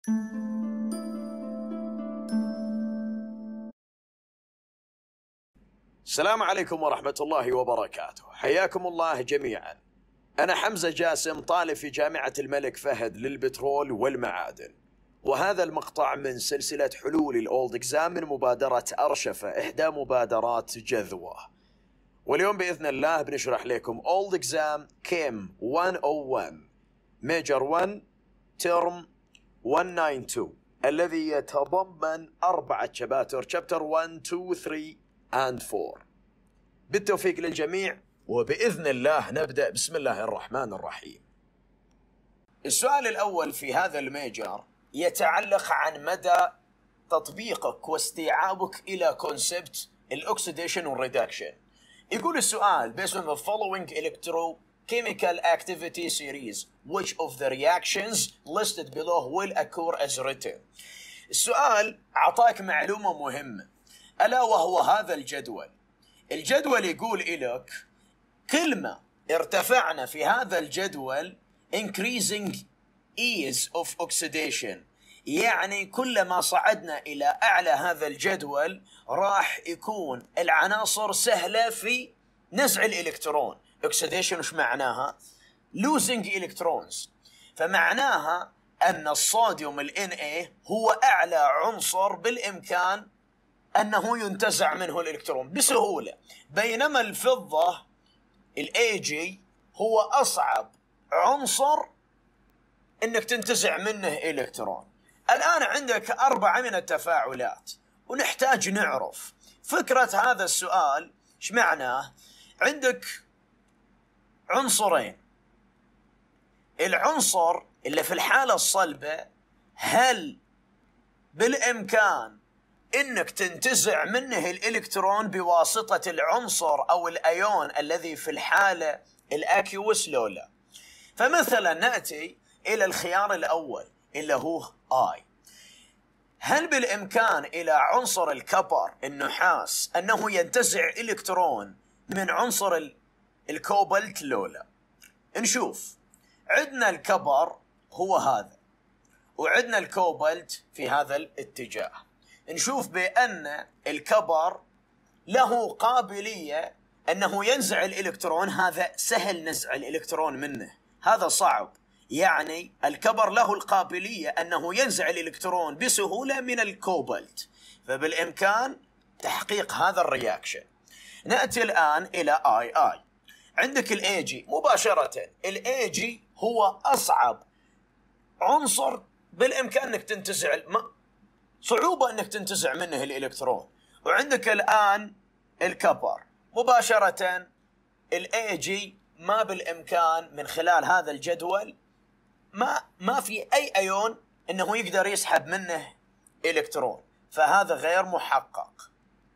السلام عليكم ورحمة الله وبركاته، حياكم الله جميعا. أنا حمزة جاسم، طالب في جامعة الملك فهد للبترول والمعادن، وهذا المقطع من سلسلة حلول الأولد إكزام من مبادرة أرشفة، إحدى مبادرات جذوة. واليوم بإذن الله بنشرح لكم أولد إكزام كيم 101 ميجر 1 ترم 192 الذي يتضمن 4 شباتر، شابتر 1 2 3 and 4. بالتوفيق للجميع، وبإذن الله نبدأ. بسم الله الرحمن الرحيم. السؤال الأول في هذا الميجر يتعلق عن مدى تطبيقك واستيعابك إلى كونسبت الأكسيديشن والريدكشن. يقول السؤال based on the following electrochemical activity series which of the reactions listed below will occur as written. السؤال عطاك معلومة مهمة ألا وهو هذا الجدول. الجدول يقول إلك كل ما ارتفعنا في هذا الجدول increasing ease of oxidation، يعني كلما صعدنا إلى أعلى هذا الجدول راح يكون العناصر سهلة في نزع الإلكترون. oxidation وش معناها؟ losing electrons. فمعناها أن الصوديوم ال Na هو أعلى عنصر بالإمكان أنه ينتزع منه الإلكترون بسهولة، بينما الفضة ال Ag هو أصعب عنصر أنك تنتزع منه إلكترون. الآن عندك 4 من التفاعلات ونحتاج نعرف فكرة هذا السؤال. إيش معناه؟ عندك عنصرين، العنصر اللي في الحالة الصلبة هل بالإمكان إنك تنتزع منه الإلكترون بواسطة العنصر أو الأيون الذي في الحالة الأكيوس لو لا؟ فمثلا نأتي إلى الخيار الأول اللي هو I. هل بالإمكان إلى عنصر الكبر النحاس أنه ينتزع إلكترون من عنصر الكوبالت لو لا؟ نشوف. عندنا الكبر هو هذا، وعندنا الكوبالت في هذا الاتجاه. نشوف بأن الكبر له قابلية أنه ينزع الإلكترون، هذا سهل نزع الإلكترون منه، هذا صعب. يعني الكبر له القابلية أنه ينزع الإلكترون بسهولة من الكوبالت، فبالإمكان تحقيق هذا الرياكشن. نأتي الآن إلى I. عندك ال Ag مباشرة، ال Ag هو أصعب عنصر بالإمكان أنك تنتزع، صعوبة أنك تنتزع منه الإلكترون. وعندك الآن الكبر مباشرة، ال Ag ما بالإمكان من خلال هذا الجدول ما في أي أيون أنه يقدر يسحب منه إلكترون، فهذا غير محقق.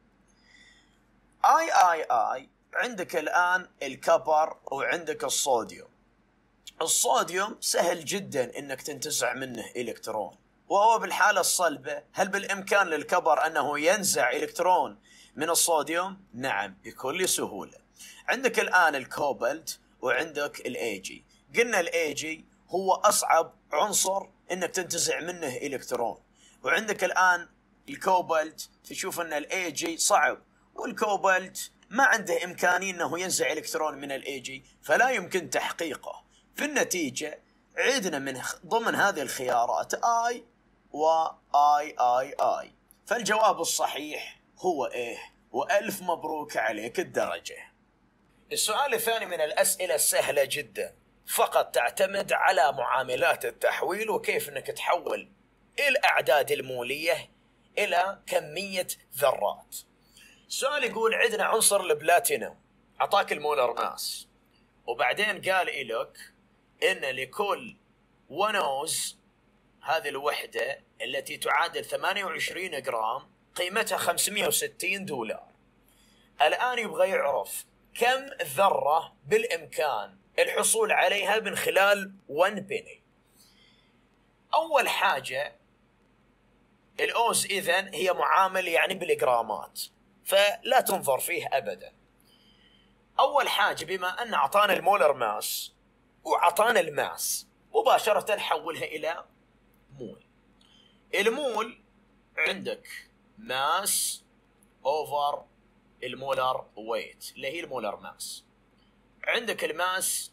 I عندك الآن الكبر وعندك الصوديوم. الصوديوم سهل جدا أنك تنتزع منه إلكترون، وهو بالحالة الصلبة. هل بالإمكان للكبر أنه ينزع إلكترون من الصوديوم؟ نعم بكل سهولة. عندك الآن الكوبالت وعندك الأيجي. قلنا الأيجي هو أصعب عنصر أنك تنتزع منه إلكترون، وعندك الآن الكوبالت تشوف أن الأيجي صعب، والكوبالت ما عنده إمكانية أنه ينزع إلكترون من الأيجي، فلا يمكن تحقيقه. في النتيجة عدنا من ضمن هذه الخيارات I و I. فالجواب الصحيح هو إيه، وألف مبروك عليك الدرجة. السؤال الثاني من الأسئلة السهلة جدا، فقط تعتمد على معاملات التحويل وكيف أنك تحول الأعداد المولية إلى كمية ذرات. السؤال يقول عندنا عنصر البلاتينوم، أعطاك المولر ماس، وبعدين قال إلك إن لكل 1 أوز، هذه الوحدة التي تعادل 28 جرام، قيمتها $560. الآن يبغى يعرف كم ذرة بالإمكان الحصول عليها من خلال 1 بني. أول حاجة الأوز إذن هي معامل يعني بالجرامات، فلا تنظر فيه أبدا. أول حاجة بما أن أعطانا المولر ماس وأعطانا الماس، مباشرة نحولها إلى مول. المول عندك ماس اوفر المولر ويت اللي هي المولر ماس. عندك الماس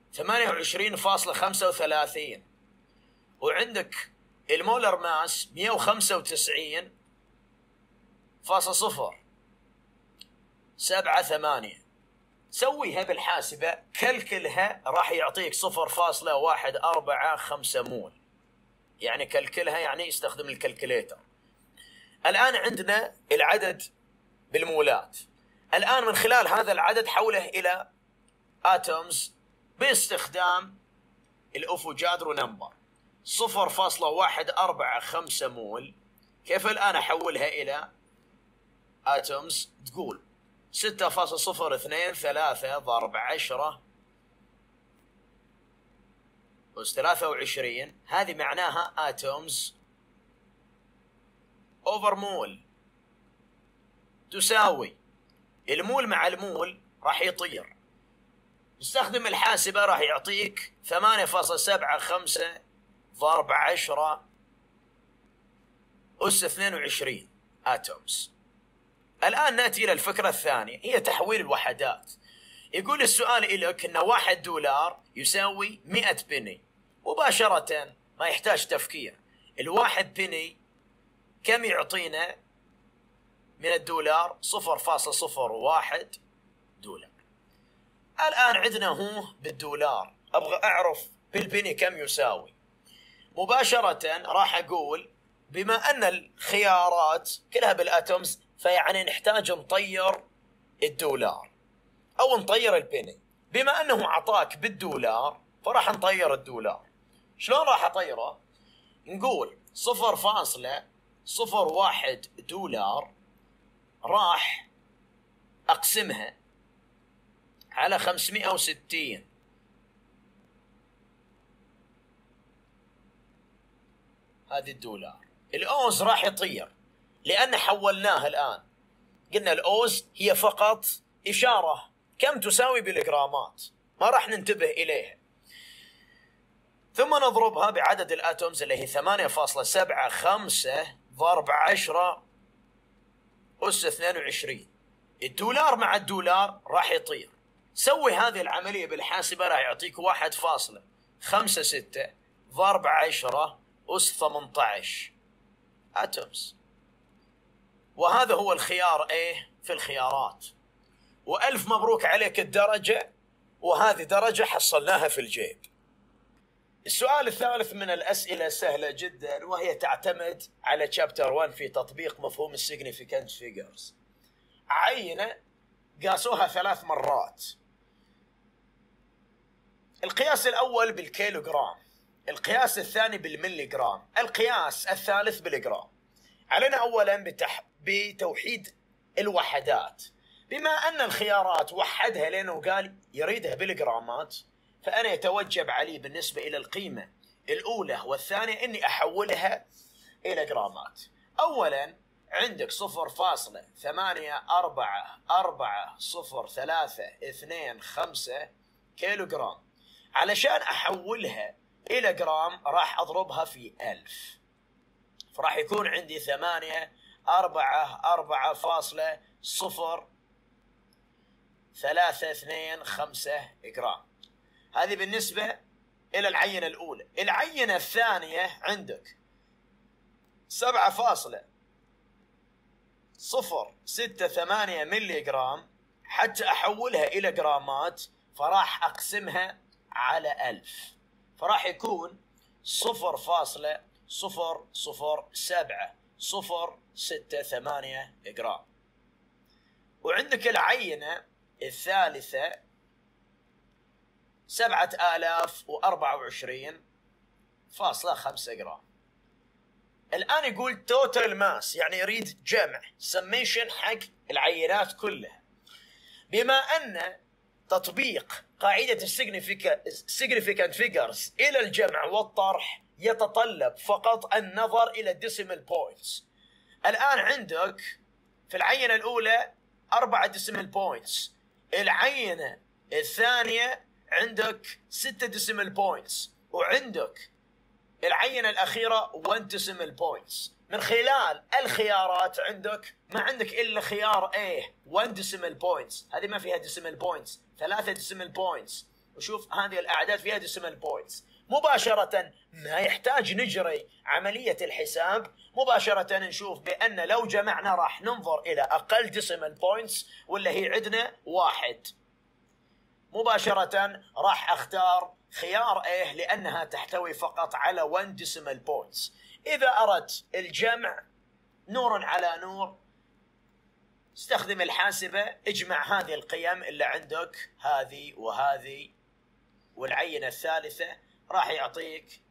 28.35 وعندك المولر ماس 195.078. سويها بالحاسبة، كلكلها راح يعطيك 0.145 مول. يعني كلكلها يعني يستخدم الكلكليتر. الآن عندنا العدد بالمولات. الآن من خلال هذا العدد حوله إلى اتومز باستخدام الافوجادرو نمبر 0.145 مول. كيف الآن أحولها إلى اتومز؟ تقول 6.023 ضرب 10 أس 23. هذه معناها اتومز اوفر مول تساوي المول مع المول راح يطير. استخدم الحاسبة راح يعطيك 8.75 ضرب 10 أس 22 اتومز. الآن نأتي إلى الفكرة الثانية، هي تحويل الوحدات. يقول السؤال لك أن $1 يساوي 100 بني. مباشرة ما يحتاج تفكير، الواحد بني كم يعطينا من الدولار؟ 0.01 دولار. الآن عندنا هو بالدولار، أبغى أعرف بالبني كم يساوي. مباشرة راح أقول بما أن الخيارات كلها بالأتومز فيعني نحتاج نطير الدولار أو نطير البني. بما أنه عطاك بالدولار فراح نطير الدولار. شلون راح أطيره؟ نقول 0.01 دولار راح أقسمها على 560. هذه الدولار. الأوز راح يطير لأن حولناه الآن. قلنا الأوز هي فقط إشارة كم تساوي بالجرامات، ما راح ننتبه إليها. ثم نضربها بعدد الأتومز اللي هي 8.75 ضرب 10 أس 22. الدولار مع الدولار راح يطير. سوي هذه العملية بالحاسبة راح يعطيك 1.56 ضرب 10 أس 18 أتومز. وهذا هو الخيار A في الخيارات. وألف مبروك عليك الدرجة، وهذه درجة حصلناها في الجيب. السؤال الثالث من الأسئلة سهلة جدا، وهي تعتمد على شابتر 1 في تطبيق مفهوم السيجنيفيكانت فيجرز. عينة قاسوها 3 مرات. القياس الأول بالكيلوغرام، القياس الثاني بالمليغرام، القياس الثالث بالجرام. علينا أولا بتوحيد الوحدات. بما أن الخيارات وحدها لأنه قال يريدها بالجرامات، فأنا يتوجب علي بالنسبة إلى القيمة الأولى والثانية أني أحولها إلى جرامات. أولا عندك 0.8440325 كيلوغرام. علشان أحولها إلى جرام راح أضربها في 1000، فراح يكون عندي 844.0325 جرام. هذه بالنسبة إلى العينة الأولى. العينة الثانية عندك 7.068 ملي جرام. حتى أحولها إلى جرامات فراح أقسمها على 1000، فراح يكون 0.00768 جرام. وعندك العينة الثالثة 7024.5 جرام. الآن يقول توتال ماس، يعني يريد جمع سميشن حق العينات كلها. بما أن تطبيق قاعدة السيجنيفيكانت فيجرز إلى الجمع والطرح يتطلب فقط النظر إلى الديسيمال بوينتس. الآن عندك في العينة الأولى 4 ديسيمال بوينتس، العينة الثانية عندك 6 ديسيمال بوينتس، وعندك العينة الأخيرة 1 decimal points. من خلال الخيارات عندك ما عندك إلا خيار A 1 decimal points، هذه ما فيها decimal points، 3 decimal points. وشوف هذه الأعداد فيها decimal points. مباشرة ما يحتاج نجري عملية الحساب، مباشرة نشوف بأن لو جمعنا راح ننظر إلى أقل decimal points واللي هي عندنا 1. مباشرة راح أختار خيار A لأنها تحتوي فقط على 1 decimal points. إذا أردت الجمع نور على نور، استخدم الحاسبة، اجمع هذه القيم اللي عندك، هذه وهذه والعينة الثالثة، راح يعطيك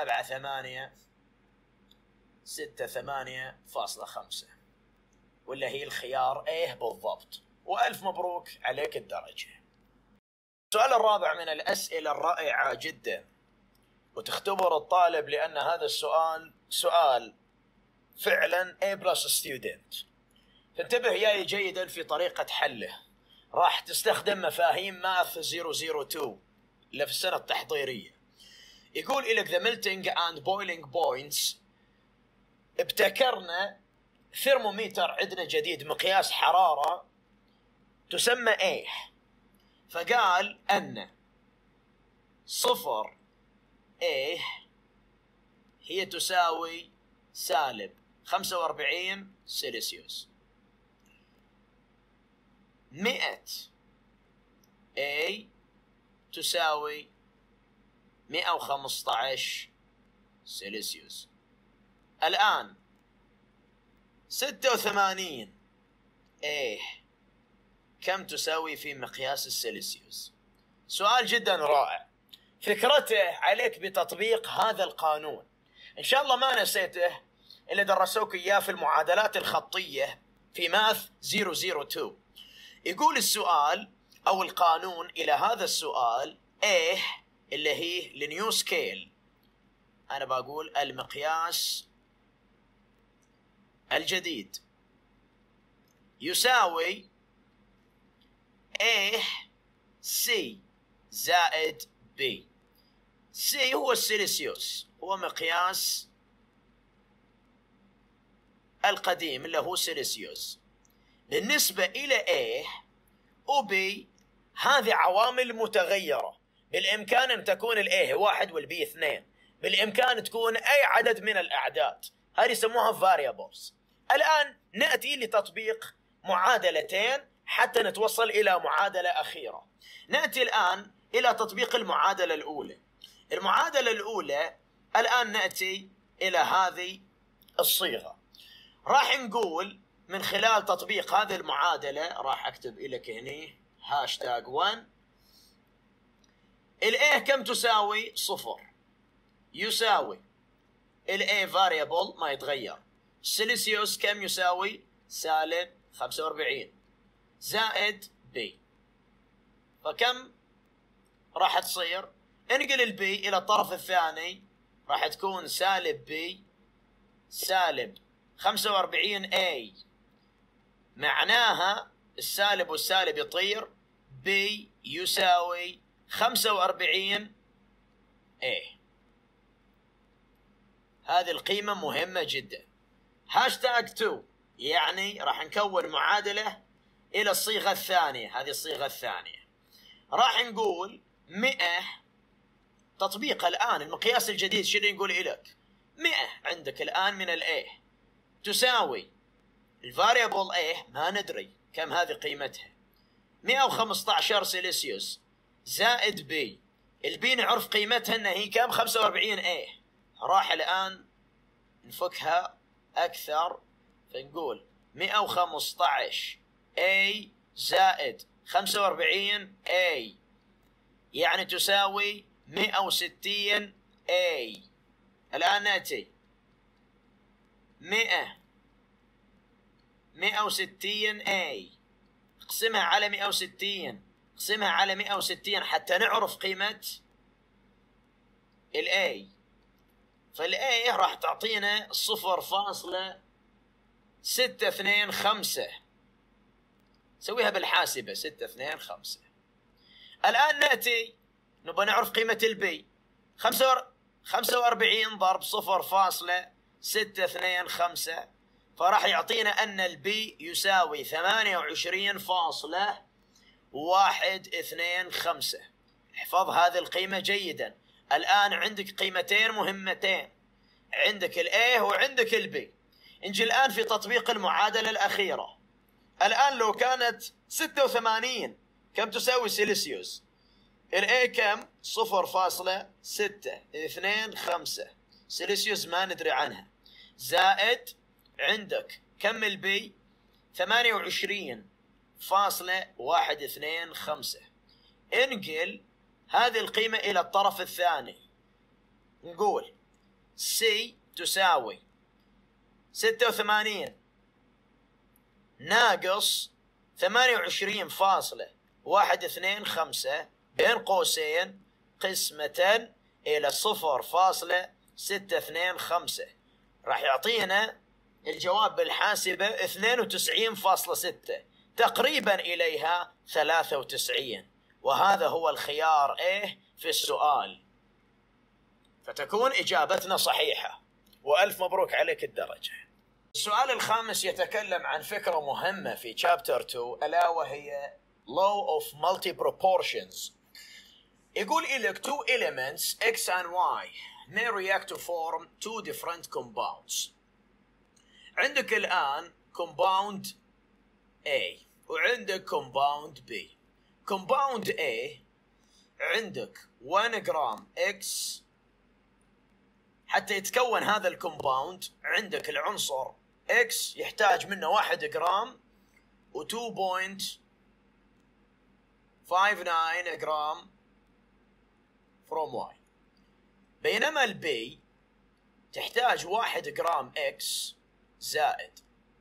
7868.5 ولا هي الخيار A بالضبط. وألف مبروك عليك الدرجة. السؤال الرابع من الأسئلة الرائعة جدا، وتختبر الطالب لأن هذا السؤال سؤال فعلا A+ student. فانتبه ياي جيدا في طريقة حله. راح تستخدم مفاهيم ماث 002 اللي في السنة التحضيرية. يقول لك the melting and boiling points. ابتكرنا ثرمومتر عندنا جديد، مقياس حرارة تسمى A. فقال أن 0 A هي تساوي -45 سلسيوس. 100 A تساوي 115 سلسيوس. الآن 86 A كم تساوي في مقياس السلسيوس؟ سؤال جدا رائع. فكرته عليك بتطبيق هذا القانون. إن شاء الله ما نسيته اللي درسوك إياه في المعادلات الخطية في ماث 002. يقول السؤال أو القانون إلى هذا السؤال A اللي هي النيو سكيل، أنا بقول المقياس الجديد، يساوي A C زائد B. C هو السيليسيوس، هو مقياس القديم اللي هو سيليسيوس. بالنسبة إلى A و B هذه عوامل متغيرة، بالإمكان أن تكون ال A 1 وال B 2، بالإمكان تكون أي عدد من الأعداد، هذه يسموها variables. الآن نأتي لتطبيق معادلتين حتى نتوصل إلى معادلة أخيرة. نأتي الآن إلى تطبيق المعادلة الأولى. المعادلة الأولى الآن نأتي إلى هذه الصيغة. راح نقول من خلال تطبيق هذه المعادلة، راح أكتب لك هنا #1. ال A كم تساوي؟ 0 يساوي ال A variable ما يتغير. سيليسيوس كم يساوي؟ -45 زائد B. فكم راح تصير؟ انقل ال B إلى الطرف الثاني، راح تكون -B -45A. معناها السالب والسالب يطير، B يساوي 45A. هذه القيمة مهمة جدا. #2 يعني راح نكون معادلة إلى الصيغة الثانية، هذه الصيغة الثانية. راح نقول 100 تطبيق الآن المقياس الجديد. شنو نقول لك؟ 100 عندك الآن من ال A تساوي الفاريبل A ما ندري كم هذه قيمتها، 115 سيليسيوس زائد B. البي نعرف قيمتها انها هي كم؟ 45A. راح الآن نفكها أكثر، فنقول 115A زائد 45A يعني تساوي 160A. الآن نأتي 160A اقسمها على 160، اقسمها على 160 حتى نعرف قيمة الA. فالA راح تعطينا 0.625. سويها بالحاسبة 625. الآن نأتي نبغى نعرف قيمة الB. 45 ضرب 0.625 فراح يعطينا أن البي يساوي 28.125. احفظ هذه القيمة جيدا. الآن عندك قيمتين مهمتين، عندك الA وعندك الB. نجي الآن في تطبيق المعادلة الأخيرة. الآن لو كانت 86 كم تساوي سيلسيوس؟ الA كم؟ 0.625 سيلسيوس ما ندري عنها، زائد عندك كم البي؟ 28.125. انقل هذه القيمة إلى الطرف الثاني، نقول C تساوي 86 ناقص 28.125 بين قوسين قسمة إلى 0.625 راح يعطينا الجواب بالحاسبة 92.6 تقريبا إليها 93، وهذا هو الخيار A في السؤال، فتكون إجابتنا صحيحة وألف مبروك عليك الدرجة. السؤال الخامس يتكلم عن فكرة مهمة في Chapter 2 ألا وهي Law of Multi-Proportions. يقول لك two elements X and Y may react to form two different compounds. عندك الآن compound A وعندك compound B. compound A عندك 1 جرام X. حتى يتكون هذا الكومباوند عندك العنصر X يحتاج منه 1 جرام و 2.59 جرام from Y. بينما البي تحتاج 1 جرام X زائد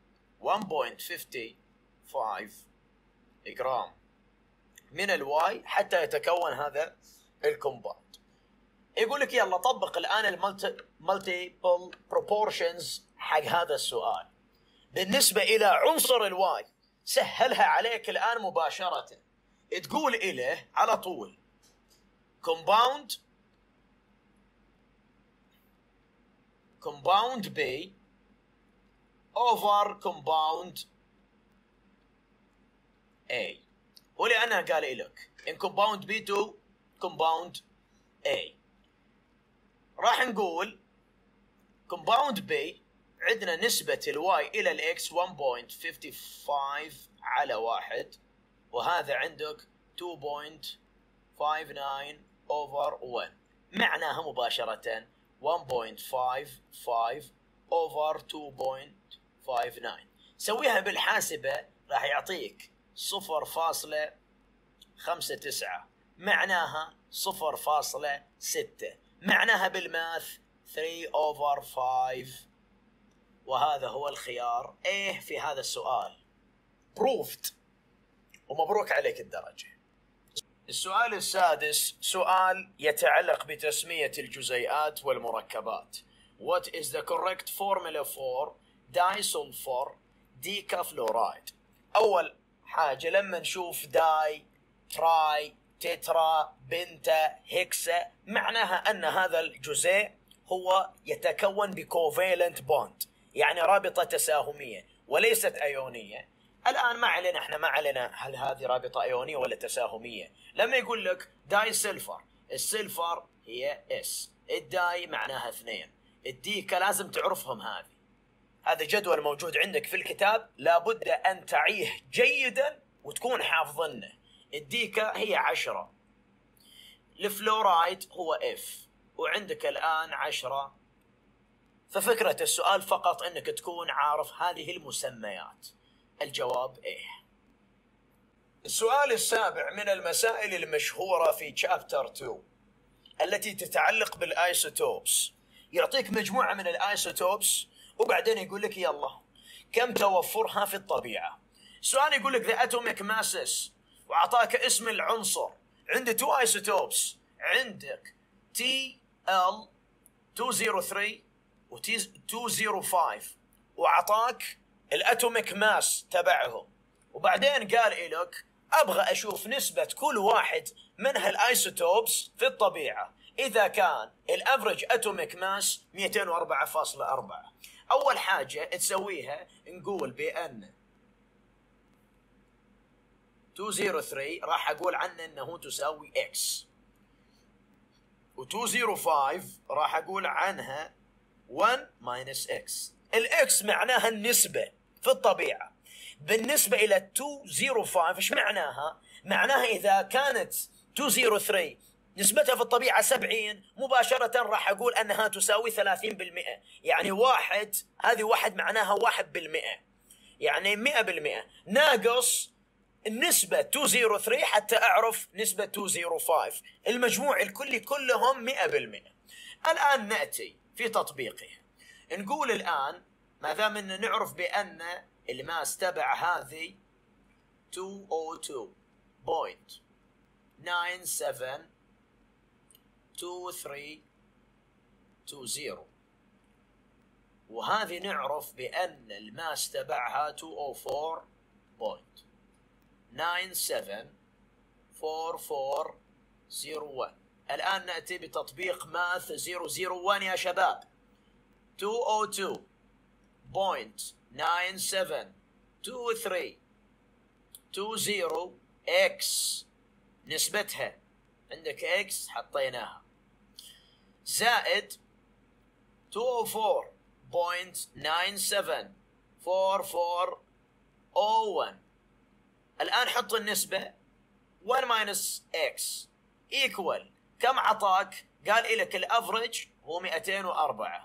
1.55 جرام من الواي حتى يتكون هذا الكومباوند. يقول لك يلا طبق الآن المالتيبل بروبورشنز حق هذا السؤال. بالنسبة إلى عنصر الواي سهلها عليك الآن مباشرة، تقول إله على طول compound B over compound A، ولأنها قال لك in compound B to compound A راح نقول compound B عندنا نسبة الواي إلى الإكس 1.55 على 1، وهذا عندك 2.59 over 1، معناها مباشرة 1.55 over 2.59. سويها بالحاسبة راح يعطيك 0.59 معناها 0.6، معناها بالماث 3 over 5، وهذا هو الخيار A في هذا السؤال. proved ومبروك عليك الدرجة. السؤال السادس سؤال يتعلق بتسمية الجزيئات والمركبات. What is the correct formula for disulfur decafluoride؟ أول حاجة لما نشوف داي تراي تترا بنتا هيكسا معناها أن هذا الجزيء هو يتكون بكوفالنت بوند، يعني رابطة تساهمية وليست أيونية. الآن ما علينا، احنا ما علينا هل هذه رابطة أيونية ولا تساهمية. لما يقول لك داي سلفر، السلفر هي S، الداي معناها 2، الديكا لازم تعرفهم هذه. هذا جدول موجود عندك في الكتاب لابد أن تعيه جيدا وتكون حافظنه. الديكا هي 10، الفلورايد هو F وعندك الآن 10. ففكرة السؤال فقط أنك تكون عارف هذه المسميات. الجواب إيه. السؤال السابع من المسائل المشهورة في Chapter 2 التي تتعلق بالآيسوتوبس. يعطيك مجموعة من الآيسوتوبس وبعدين يقول لك يلا كم توفرها في الطبيعة. السؤال يقول لك the atomic masses وأعطاك اسم العنصر. عندي 2 ايسوتوبس، عندك TL203 و T205 وأعطاك الاتوميك ماس تبعهم، وبعدين قال لك ابغى اشوف نسبة كل واحد من هالايسوتوبس في الطبيعة. إذا كان الأفريج أتوميك ماس 204.4. أول حاجة تسويها نقول بأن 203 راح أقول عنه أنه تساوي X، و205 راح أقول عنها 1 minus X. الإكس معناها النسبة في الطبيعة. بالنسبة إلى 205 إيش معناها؟ معناها إذا كانت 203 نسبتها في الطبيعة 70 مباشرة راح أقول أنها تساوي 30%. يعني واحد، هذه واحد معناها 1%، يعني 100% ناقص النسبة 203 حتى أعرف نسبة 205. المجموع الكلي كلهم 100%. الآن نأتي في تطبيقه. نقول الآن ما دام إن نعرف بأن الماس تبع هذه 202.972320، وهذه نعرف بأن الماس تبعها 204.974401. الآن نأتي بتطبيق ماث 001 يا شباب. 202.972320 x نسبتها عندك x حطيناها، زائد 204.974401. الآن حط النسبة 1 minus x equal كم عطاك؟ قال لك الافريج هو 204.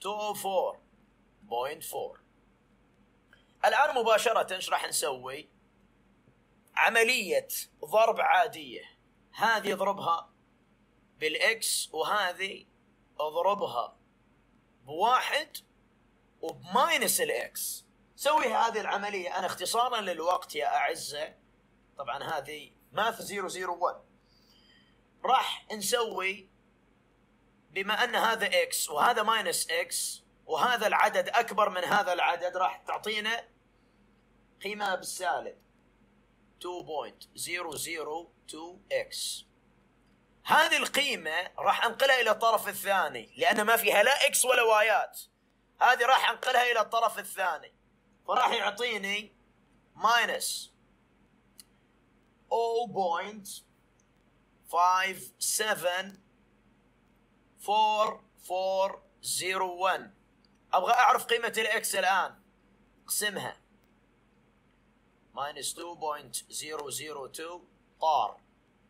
204.4. الآن مباشرة ايش راح نسوي؟ عملية ضرب عادية. هذه اضربها بالاكس وهذه اضربها بواحد وبماينس الاكس. سوي هذه العملية. أنا اختصارا للوقت يا أعزة، طبعا هذه ماث 001، راح نسوي بما أن هذا إكس وهذا ماينس إكس وهذا العدد أكبر من هذا العدد، راح تعطينا قيمة بالسالب 2.002x. هذه القيمة راح أنقلها إلى الطرف الثاني لأن ما فيها لا إكس ولا وايات. هذه راح أنقلها إلى الطرف الثاني، فراح يعطيني ماينس 0.574401. أبغى أعرف قيمة الإكس الآن. اقسمها ماينس 2.002 طار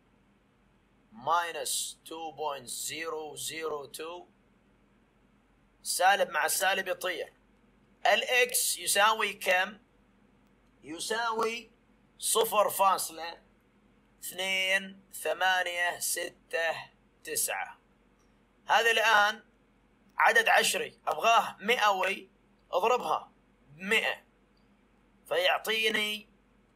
ماينس 2.002 سالب مع السالب يطير. الإكس يساوي كم؟ يساوي 0.2869. هذا الآن عدد عشري أبغاه مئوي، اضربها ب100 فيعطيني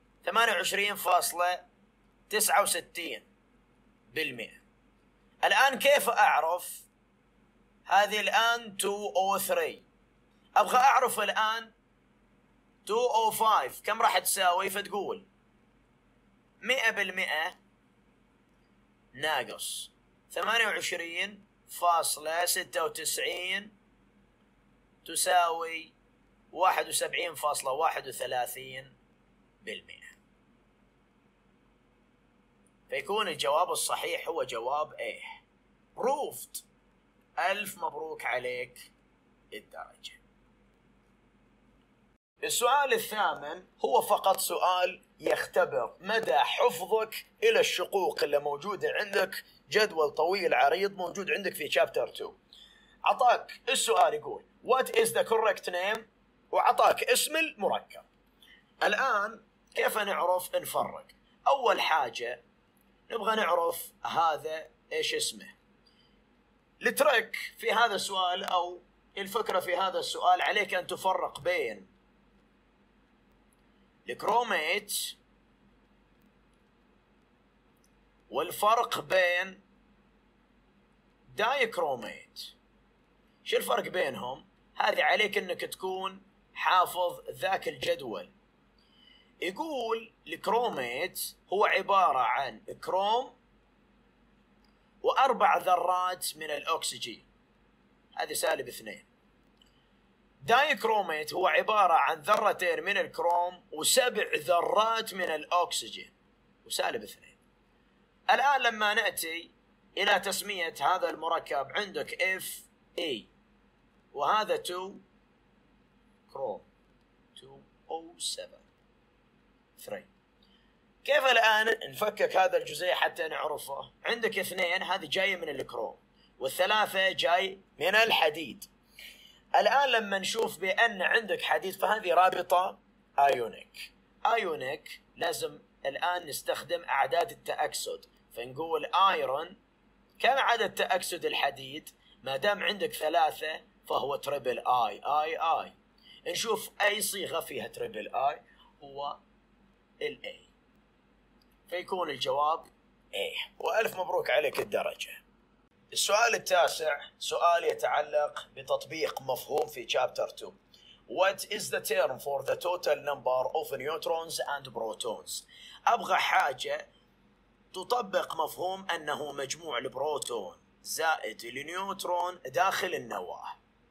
28.69%. الآن كيف أعرف؟ هذه الآن 203. أبغى أعرف الآن 205 كم راح تساوي؟ فتقول 100% ناقص 28.96 تساوي 71.31%. فيكون الجواب الصحيح هو جواب A. proved. ألف مبروك عليك الدرجة. السؤال الثامن هو فقط سؤال يختبر مدى حفظك إلى الشقوق اللي موجودة عندك. جدول طويل عريض موجود عندك في شابتر 2. عطاك السؤال يقول What is the correct name؟ وعطاك اسم المركب. الآن كيف نعرف نفرق؟ أول حاجة نبغى نعرف هذا إيش اسمه. الترك في هذا السؤال أو الفكرة في هذا السؤال عليك أن تفرق بين الكروميت والفرق بين دايكروميت. شو الفرق بينهم؟ هذه عليك أنك تكون حافظ ذاك الجدول. يقول الكروميت هو عبارة عن كروم و4 ذرات من الأكسجين، هذه -2. دايكروميت هو عبارة عن ذرتين من الكروم و7 ذرات من الأكسجين و-2. الآن لما نأتي إلى تسمية هذا المركب، عندك Fe وهذا 2 كروم 2O7 3. كيف الآن نفكك هذا الجزيء حتى نعرفه؟ عندك 2 هذه جاية من الكروم، وال3 جاي من الحديد. الآن لما نشوف بأن عندك حديد فهذه رابطة ايونيك، لازم الآن نستخدم أعداد التأكسد، فنقول ايرون. كم عدد تأكسد الحديد؟ ما دام عندك 3 فهو تريبل اي. نشوف أي صيغة فيها تريبل اي هو الاي، فيكون الجواب ايه. وألف مبروك عليك الدرجة. السؤال التاسع سؤال يتعلق بتطبيق مفهوم في chapter 2. What is the term for the total number of neutrons and protons؟ أبغى حاجة تطبق مفهوم أنه مجموع البروتون زائد النيوترون داخل النواة.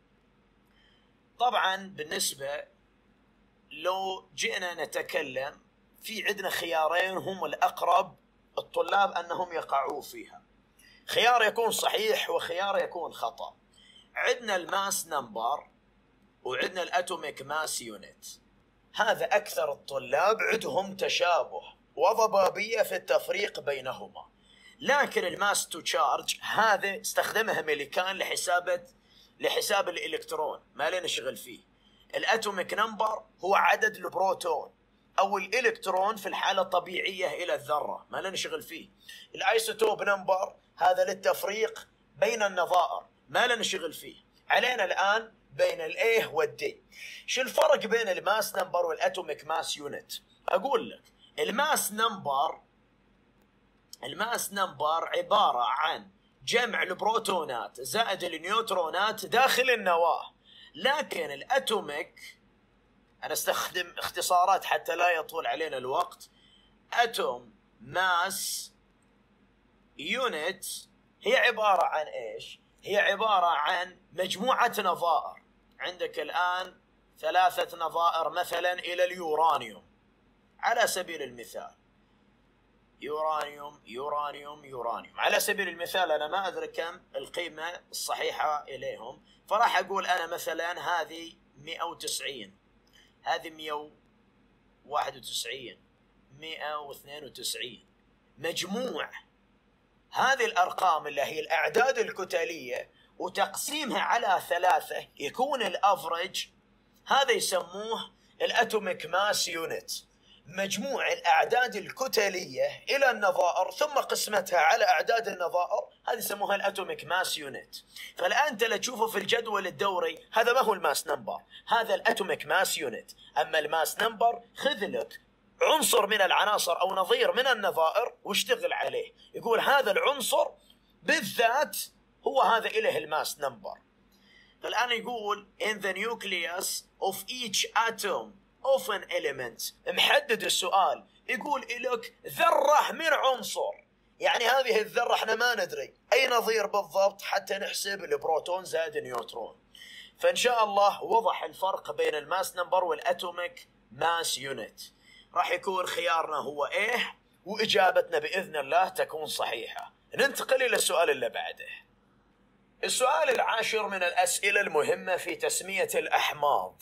طبعا بالنسبة لو جئنا نتكلم في عندنا خيارين هم الأقرب الطلاب أنهم يقعوا فيها، خيار يكون صحيح وخيار يكون خطأ. عندنا الماس نمبر وعندنا الأتوميك ماس يونت، هذا أكثر الطلاب عندهم تشابه وضبابية في التفريق بينهما. لكن الماس تو تشارج هذا استخدمها ميليكان لحساب الإلكترون، ما لنا شغل فيه. الأتوميك نمبر هو عدد البروتون أو الإلكترون في الحالة الطبيعية إلى الذرة، ما لنا شغل فيه. الأيسوتوب نمبر هذا للتفريق بين النظائر، ما لنا شغل فيه. علينا الآن بين الA والD. شو الفرق بين الماس نمبر والأتوميك ماس يونت؟ أقول لك الماس نمبر عبارة عن جمع البروتونات زائد النيوترونات داخل النواة. لكن الأتوميك، أنا استخدم اختصارات حتى لا يطول علينا الوقت، أتوم ماس يونت هي عبارة عن إيش؟ هي عبارة عن مجموعة نظائر. عندك الآن 3 نظائر مثلا إلى اليورانيوم على سبيل المثال، يورانيوم على سبيل المثال. أنا ما أدري كم القيمة الصحيحة إليهم، فراح أقول أنا مثلا هذه 190، هذه 191، 192. مجموع هذه الأرقام اللي هي الأعداد الكتلية وتقسيمها على 3 يكون الأفرج، هذا يسموه الأتوميك ماس يونت. مجموع الأعداد الكتلية إلى النظائر ثم قسمتها على أعداد النظائر، هذه يسموها الأتوميك ماس يونت. فالآن أنت لا تشوفه في الجدول الدوري، هذا ما هو الماس نمبر، هذا الأتوميك ماس يونت. أما الماس نمبر خذ لك عنصر من العناصر أو نظير من النظائر واشتغل عليه، يقول هذا العنصر بالذات هو هذا إله الماس نمبر. فالآن يقول in the nucleus of each atom of an element، محدد السؤال، يقول لك ذرة من عنصر، يعني هذه الذرة احنا ما ندري أي نظير بالضبط حتى نحسب البروتون زائد النيوترون. فإن شاء الله وضح الفرق بين الماس نمبر والأتوميك ماس يونت. راح يكون خيارنا هو إيه، وإجابتنا بإذن الله تكون صحيحة. ننتقل إلى السؤال اللي بعده. السؤال العاشر من الأسئلة المهمة في تسمية الأحماض.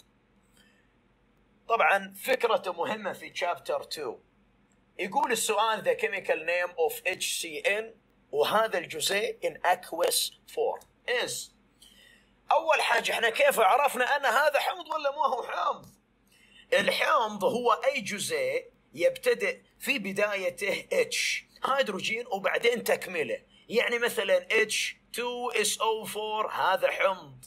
طبعا فكرته مهمة في chapter 2. يقول السؤال the chemical name of HCN، وهذا الجزيء in aqueous form is. أول حاجة احنا كيف عرفنا أن هذا حمض ولا ما هو حمض؟ الحمض هو أي جزيء يبتدئ في بدايته H هيدروجين وبعدين تكمله، يعني مثلا H2SO4 هذا حمض،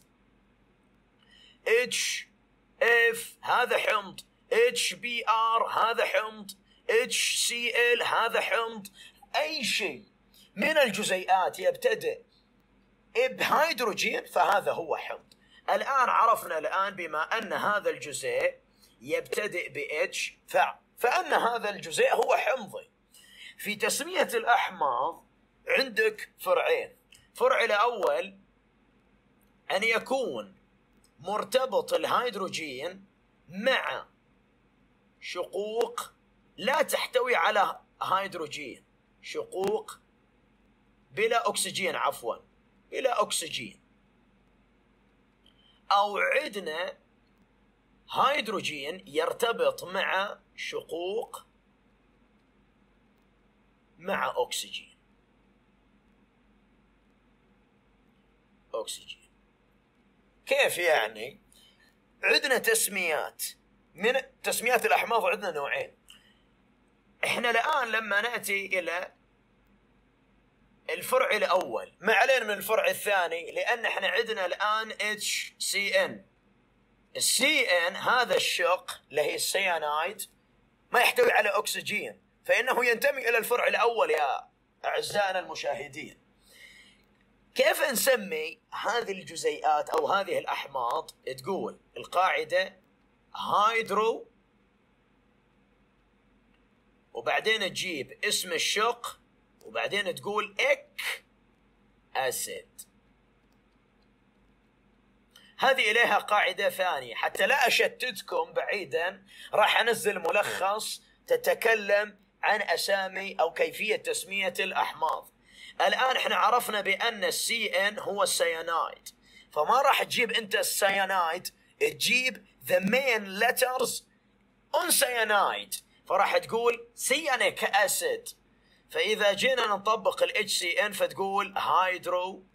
HF هذا حمض، HBr هذا حمض، HCl هذا حمض. أي شيء من الجزيئات يبتدئ بهيدروجين فهذا هو حمض. الآن عرفنا بما أن هذا الجزيء يبتدئ بH فأن هذا الجزيء هو حمضي. في تسمية الأحماض عندك فرعين. فرع الأول أن يكون مرتبط الهيدروجين مع شقوق لا تحتوي على هيدروجين، شقوق بلا أكسجين، عفوا بلا أكسجين. أو عندنا هيدروجين يرتبط مع شقوق مع أكسجين. كيف يعني؟ عندنا تسميات، من تسميات الأحماض عندنا نوعين. احنا الآن لما نأتي إلى الفرع الأول، ما علينا من الفرع الثاني، لأن احنا عندنا الآن HCN. الCN هذا الشق اللي هي السيانايد ما يحتوي على أكسجين، فإنه ينتمي إلى الفرع الأول يا أعزائنا المشاهدين. كيف نسمي هذه الجزيئات أو هذه الأحماض؟ تقول القاعدة هيدرو، وبعدين تجيب اسم الشق، وبعدين تقول إك أسيد. هذه إليها قاعدة ثانية حتى لا أشتتكم بعيدا، راح أنزل ملخص تتكلم عن أسامي أو كيفية تسمية الأحماض. الآن احنا عرفنا بأن الCN هو السيانايد، فما راح تجيب أنت السيانايد، تجيب the main letters on cyanide، فراح تقول سيانيك أسيد. فإذا جينا نطبق ال HCN فتقول هيدرو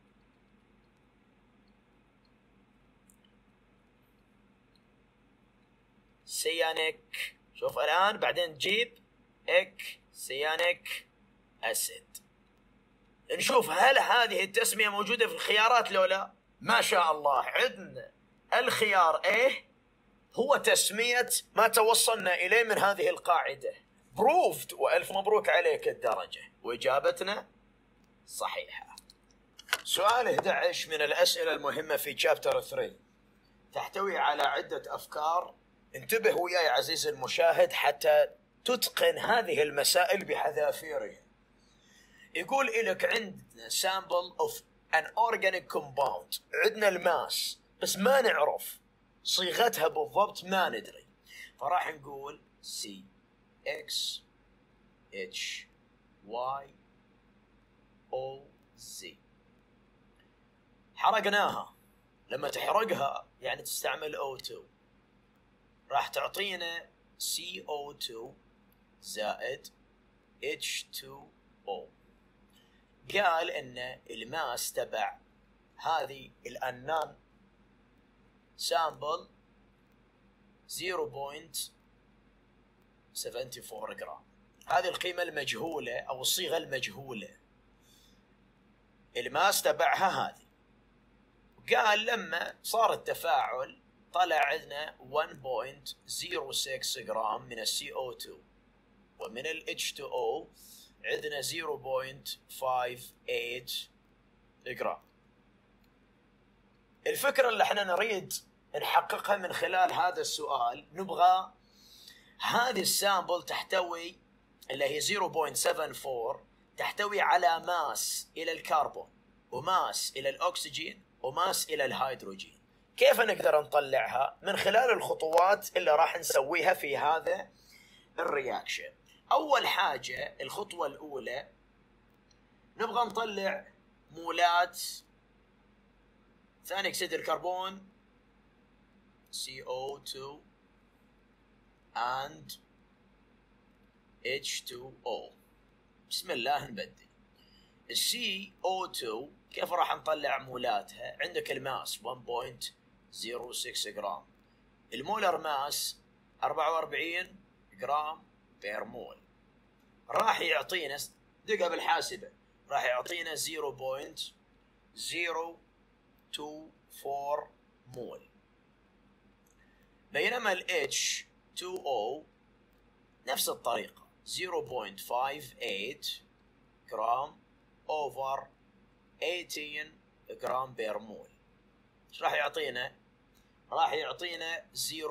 سيانيك. شوف الآن بعدين تجيب إك سيانيك أسيد. نشوف هل هذه التسمية موجودة في الخيارات لو لا؟ ما شاء الله عندنا الخيار A هو تسمية ما توصلنا إليه من هذه القاعدة. بروفد، وألف مبروك عليك الدرجة، وإجابتنا صحيحة. سؤال 11 من الأسئلة المهمة في شابتر 3 تحتوي على عدة أفكار. انتبه وياي عزيزي المشاهد حتى تتقن هذه المسائل بحذافيرها. يقول إلك عندنا sample of an organic compound، عندنا الماس بس ما نعرف صيغتها بالضبط، ما ندري، فراح نقول C X H Y O Z. حرقناها، لما تحرقها يعني تستعمل O2، راح تعطينا CO2 زائد H2O. قال ان الماس تبع هذه الأنان سامبل 0.74 جرام. هذه القيمة المجهولة أو الصيغة المجهولة، الماس تبعها هذه. قال لما صار التفاعل طلع عندنا 1.06 جرام من ال CO2، ومن ال H2O عندنا 0.58 جرام. الفكرة اللي احنا نريد نحققها من خلال هذا السؤال، نبغى هذه السامبل تحتوي اللي هي 0.74 تحتوي على ماس إلى الكربون، وماس إلى الأكسجين، وماس إلى الهيدروجين. كيف نقدر نطلعها؟ من خلال الخطوات اللي راح نسويها في هذا الرياكشن. أول حاجة الخطوة الأولى نبغى نطلع مولات ثاني أكسيد الكربون CO2 and H2O. بسم الله نبدي. CO2 كيف راح نطلع مولاتها؟ عندك الماس 1.06 جرام، المولر ماس 44 جرام بير مول، راح يعطينا دقة بالحاسبة، راح يعطينا 0.024 مول. بينما ال H2O نفس الطريقة 0.58 جرام over 18 جرام بير مول. ايش راح يعطينا؟ راح يعطينا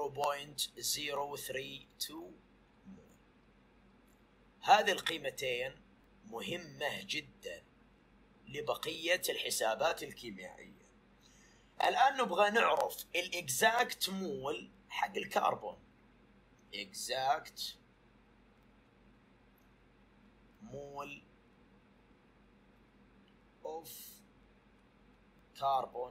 0.032 مول. هذه القيمتين مهمة جدا لبقية الحسابات الكيميائية. الآن نبغى نعرف الإكزاكت مول حق الكربون. إكزاكت مول of carbon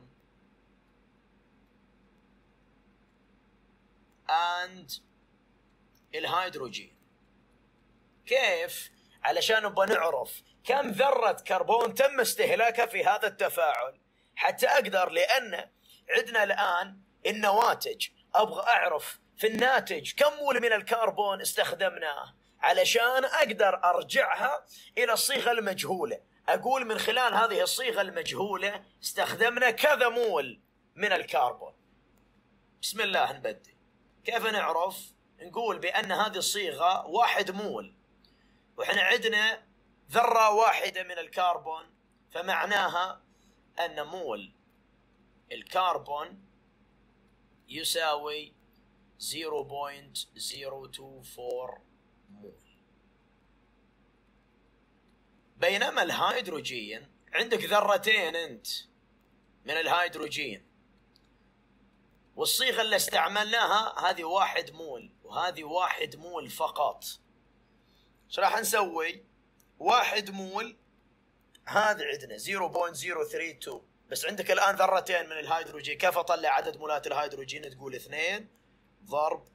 and الهيدروجين. كيف؟ علشان نبغى نعرف كم ذرة كربون تم استهلاكها في هذا التفاعل، حتى أقدر، لأن عندنا الآن النواتج، أبغى أعرف في الناتج كم مول من الكربون استخدمناه، علشان أقدر أرجعها إلى الصيغة المجهولة. أقول من خلال هذه الصيغة المجهولة استخدمنا كذا مول من الكربون. بسم الله نبدأ. كيف نعرف؟ نقول بأن هذه الصيغة 1 مول، وإحنا عندنا ذرة واحدة من الكربون، فمعناها أن مول الكربون يساوي 0.024 مول. بينما الهيدروجين عندك ذرتين أنت من الهيدروجين، والصيغة اللي استعملناها هذه 1 مول وهذه 1 مول فقط. ايش راح نسوي؟ 1 مول هذا عندنا 0.032، بس عندك الآن ذرتين من الهيدروجين، كيف أطلع عدد مولات الهيدروجين؟ تقول 2 ضرب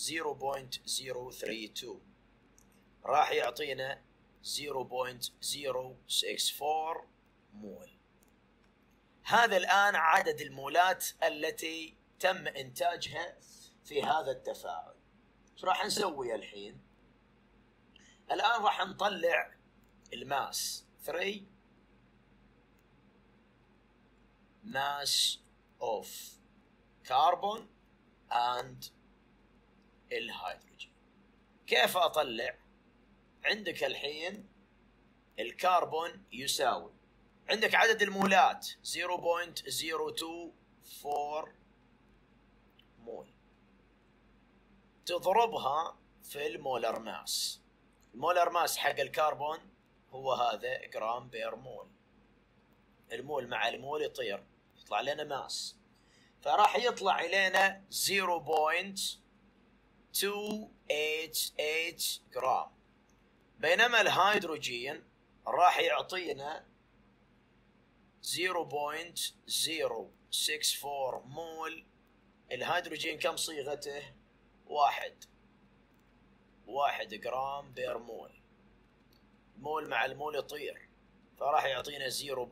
0.032 راح يعطينا 0.064 مول. هذا الآن عدد المولات التي تم إنتاجها في هذا التفاعل. ايش راح نسوي الحين؟ الآن راح نطلع الماس 3 mass of carbon and الهيدروجين. كيف أطلع؟ عندك الحين الكربون يساوي، عندك عدد المولات 0.024 مول، تضربها في المولر ماس. المولر ماس حق الكربون هو هذا جرام بير مول، المول مع المول يطير، يطلع لنا ماس، فراح يطلع لنا 0.288 جرام. بينما الهيدروجين راح يعطينا 0.064 مول. الهيدروجين كم صيغته؟ 1 جرام بير مول، مول مع المول يطير، فراح يعطينا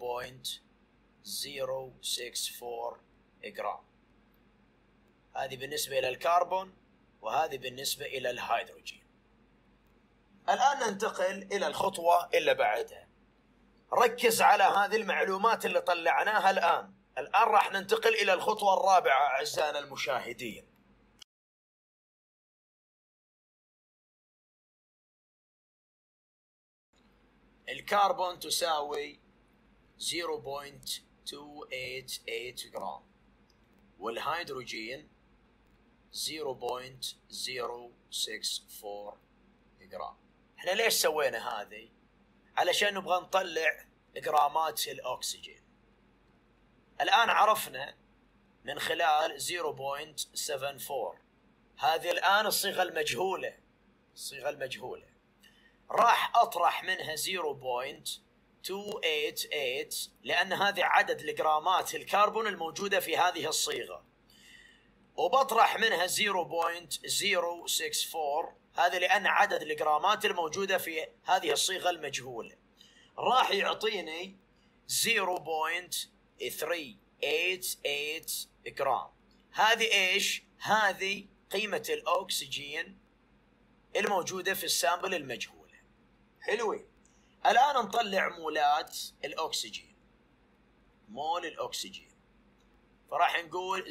0.064 جرام. هذه بالنسبة إلى الكربون، وهذه بالنسبة إلى الهيدروجين. الآن ننتقل إلى الخطوة اللي بعدها. ركز على هذه المعلومات اللي طلعناها الآن. الآن راح ننتقل إلى الخطوة الرابعة أعزائنا المشاهدين. الكربون تساوي 0.288 جرام، والهيدروجين 0.064 جرام. احنا ليش سوينا هذه؟ علشان نبغى نطلع جرامات الأكسجين. الآن عرفنا من خلال 0.74، هذه الآن الصيغة المجهولة، الصيغة المجهولة راح أطرح منها 0.288 لأن هذه عدد الجرامات الكربون الموجودة في هذه الصيغة، وبطرح منها 0.064 هذا لأن عدد الجرامات الموجودة في هذه الصيغة المجهولة، راح يعطيني 0.388 جرام. هذه إيش؟ هذه قيمة الأكسجين الموجودة في السامبل المجهولة. حلوين. الآن نطلع مولات الأكسجين. مول الأكسجين، فراح نقول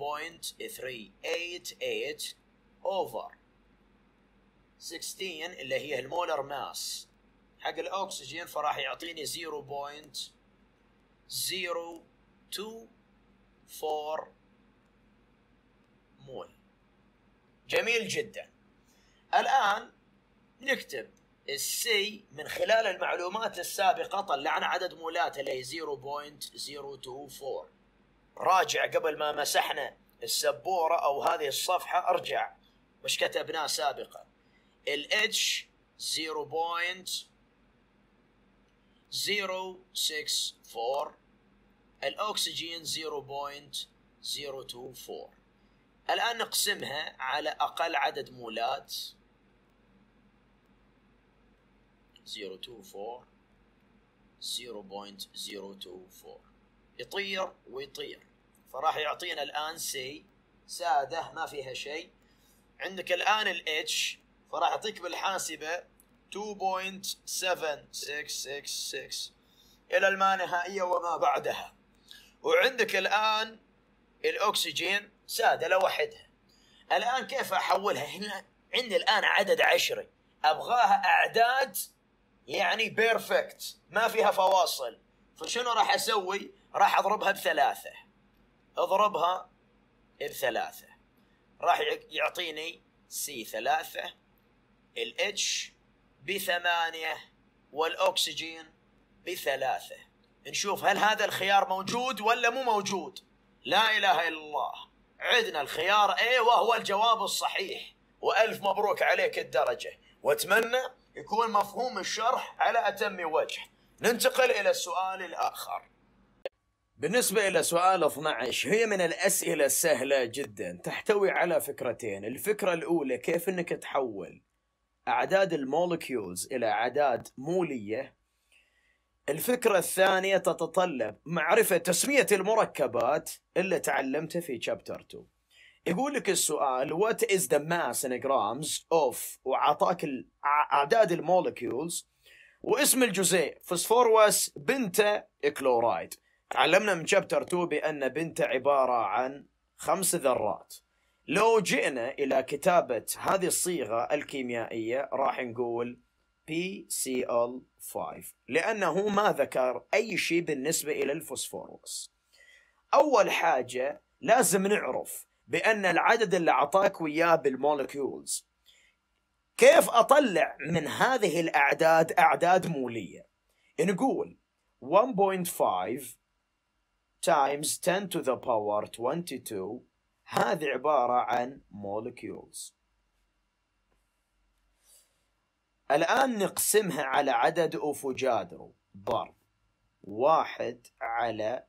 0.388 over 16 اللي هي المولر ماس حق الأكسجين، فراح يعطيني 0.024 مول. جميل جدا. الآن نكتب السي من خلال المعلومات السابقة طلعنا عدد مولاته اللي هي 0.024. راجع قبل ما مسحنا السبورة أو هذه الصفحة، أرجع وش كتبناه سابقا. ال H 0.064، الأكسجين 0.024. الآن نقسمها على أقل عدد مولات 0.024 يطير ويطير، فراح يعطينا الآن سي سادة ما فيها شيء. عندك الآن الاتش فراح يعطيك بالحاسبة 2.7666 إلى اللانهائية وما بعدها. وعندك الآن الأكسجين سادة لوحدها. الآن كيف أحولها؟ هنا عندي الآن عدد عشري، أبغاها أعداد يعني بيرفكت ما فيها فواصل. فشنو راح أسوي؟ راح أضربها بثلاثة. أضربها بثلاثة راح يعطيني سي 3، الاتش ب8 والأكسجين ب3. نشوف هل هذا الخيار موجود ولا مو موجود. لا إله إلا الله، عندنا الخيار A وهو الجواب الصحيح، وألف مبروك عليك الدرجة، وأتمنى يكون مفهوم الشرح على أتم وجه. ننتقل إلى السؤال الآخر. بالنسبة إلى سؤال 12، هي من الأسئلة السهلة جدا، تحتوي على فكرتين. الفكرة الأولى كيف أنك تحول أعداد المولكيولز إلى أعداد مولية. الفكرة الثانية تتطلب معرفة تسمية المركبات اللي تعلمته في شابتر 2. يقول لك السؤال what is the mass in grams of، وعطاك أعداد المولكيولز واسم الجزيء فوسفورس بنتا كلورايد. تعلمنا من شابتر 2 بأن بنتا عبارة عن 5 ذرات. لو جئنا إلى كتابة هذه الصيغة الكيميائية راح نقول PCl5 لأنه ما ذكر أي شيء بالنسبة إلى الفوسفورس. أول حاجة لازم نعرف بأن العدد اللي أعطاك وياه بالمولكيولز، كيف أطلع من هذه الأعداد أعداد مولية؟ نقول 1.5 times 10 to the power 22، هذه عبارة عن molecules. الآن نقسمها على عدد أفوجادرو ضرب 1 على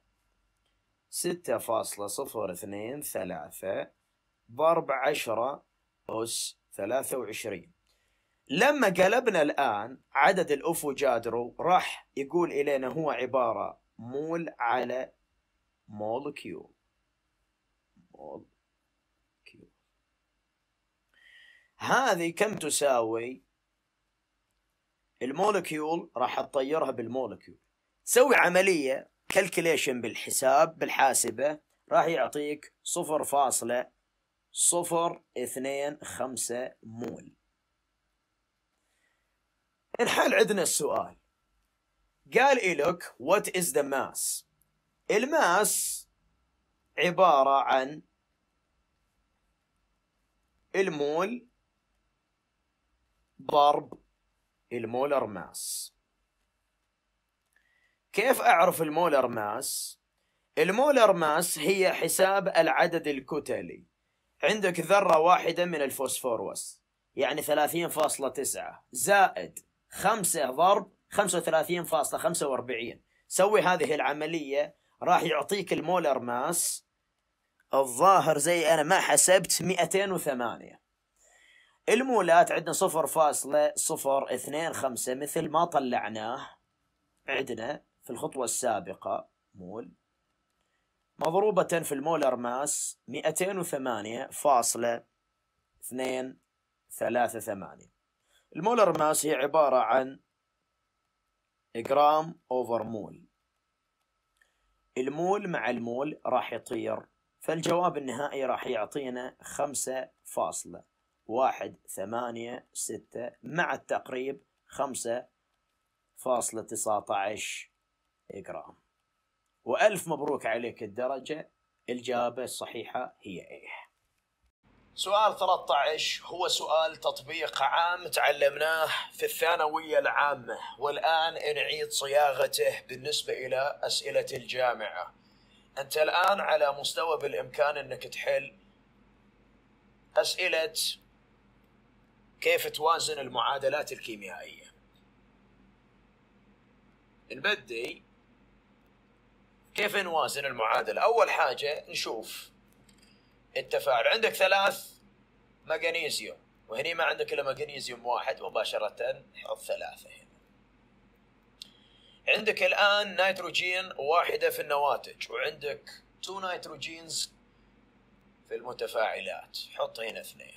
6.023 ضرب 10 أس 23. لما قلبنا الآن عدد الأفوجادرو راح يقول إلينا هو عبارة مول على مولكيول. هذه كم تساوي؟ المولكيول راح تطيرها بالمولكيول، سوي عملية كالكوليشن بالحساب بالحاسبة راح يعطيك 0.025 مول. الحال عندنا السؤال قال لك what is the mass. الماس عبارة عن المول ضرب المولر ماس. كيف أعرف المولر ماس؟ المولر ماس هي حساب العدد الكتلي. عندك ذرة واحدة من الفوسفورس يعني 30.9 زائد 5 ضرب 35.45. سوي هذه العملية راح يعطيك المولر ماس الظاهر زي أنا ما حسبت 208. المولات عندنا 0.025 مثل ما طلعناه عندنا في الخطوة السابقة مول مضروبة في المولر ماس 208.238. المولر ماس هي عبارة عن جرام أوفر مول. المول مع المول راح يطير، فالجواب النهائي راح يعطينا 5.186 مع التقريب 5.19 جرام. وألف مبروك عليك الدرجة. الإجابة الصحيحة هي إيه. سؤال 13 هو سؤال تطبيق عام تعلمناه في الثانوية العامة، والآن نعيد صياغته بالنسبة إلى أسئلة الجامعة. أنت الآن على مستوى بالإمكان أنك تحل أسئلة كيف توازن المعادلات الكيميائية. نبدي كيف نوازن المعادلة. أول حاجة نشوف التفاعل. عندك 3 مغنيسيوم، وهني ما عندك إلا مغنيسيوم واحد، مباشرة حط 3 هنا. عندك الآن نيتروجين واحدة في النواتج، وعندك 2 نيتروجينز في المتفاعلات، حط هنا 2.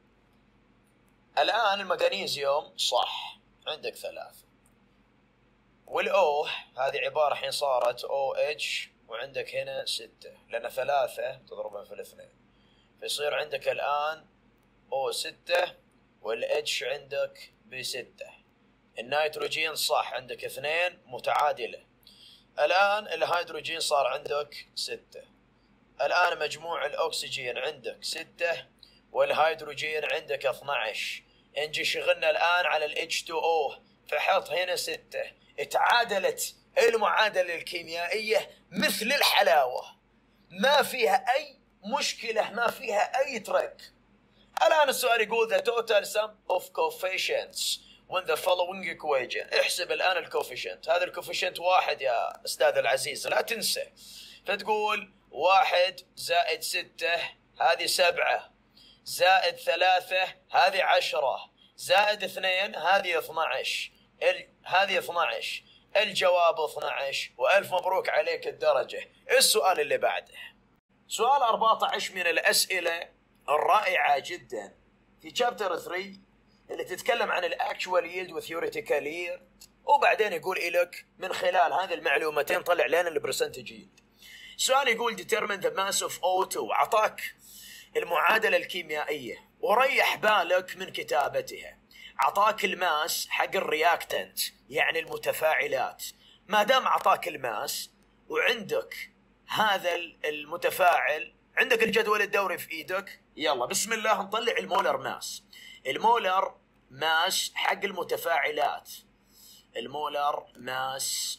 الآن المغنيسيوم صح عندك 3، والأو هذه عبارة حين صارت OH، وعندك هنا 6 لأن 3 تضربها في 2، فيصير عندك الآن O6 والH عندك ب6. النيتروجين صح عندك 2 متعادلة. الآن الهيدروجين صار عندك 6. الآن مجموع الأكسجين عندك 6 والهيدروجين عندك 12. نجي شغلنا الآن على ال H2O، فحط هنا 6. تعادلت المعادلة الكيميائية مثل الحلاوة، ما فيها أي مشكلة، ما فيها أي ترك. الآن السؤال يقول the total sum of coefficients when the following equation. احسب الآن الكوفيشنت. هذا الكوفيشنت 1 يا أستاذ العزيز، لا تنسى. فتقول 1 زائد 6 هذه 7، زائد 3 هذه 10، زائد 2 هذه 12. هذه 12. الجواب 12، وألف مبروك عليك الدرجة. السؤال اللي بعده سؤال 14 من الأسئلة الرائعة جدا في شابتر 3 اللي تتكلم عن الأكشوال ييلد وثيوريتيكال ييلد، وبعدين يقول لك من خلال هذه المعلومتين طلع لنا البرسنتج ييلد. السؤال يقول determine the mass of O2. عطاك المعادلة الكيميائية وريح بالك من كتابتها. عطاك الماس حق الرياكتنت يعني المتفاعلات. ما دام عطاك الماس وعندك هذا المتفاعل، عندك الجدول الدوري في ايدك، يلا بسم الله نطلع المولر ماس. المولر ماس حق المتفاعلات، المولر ماس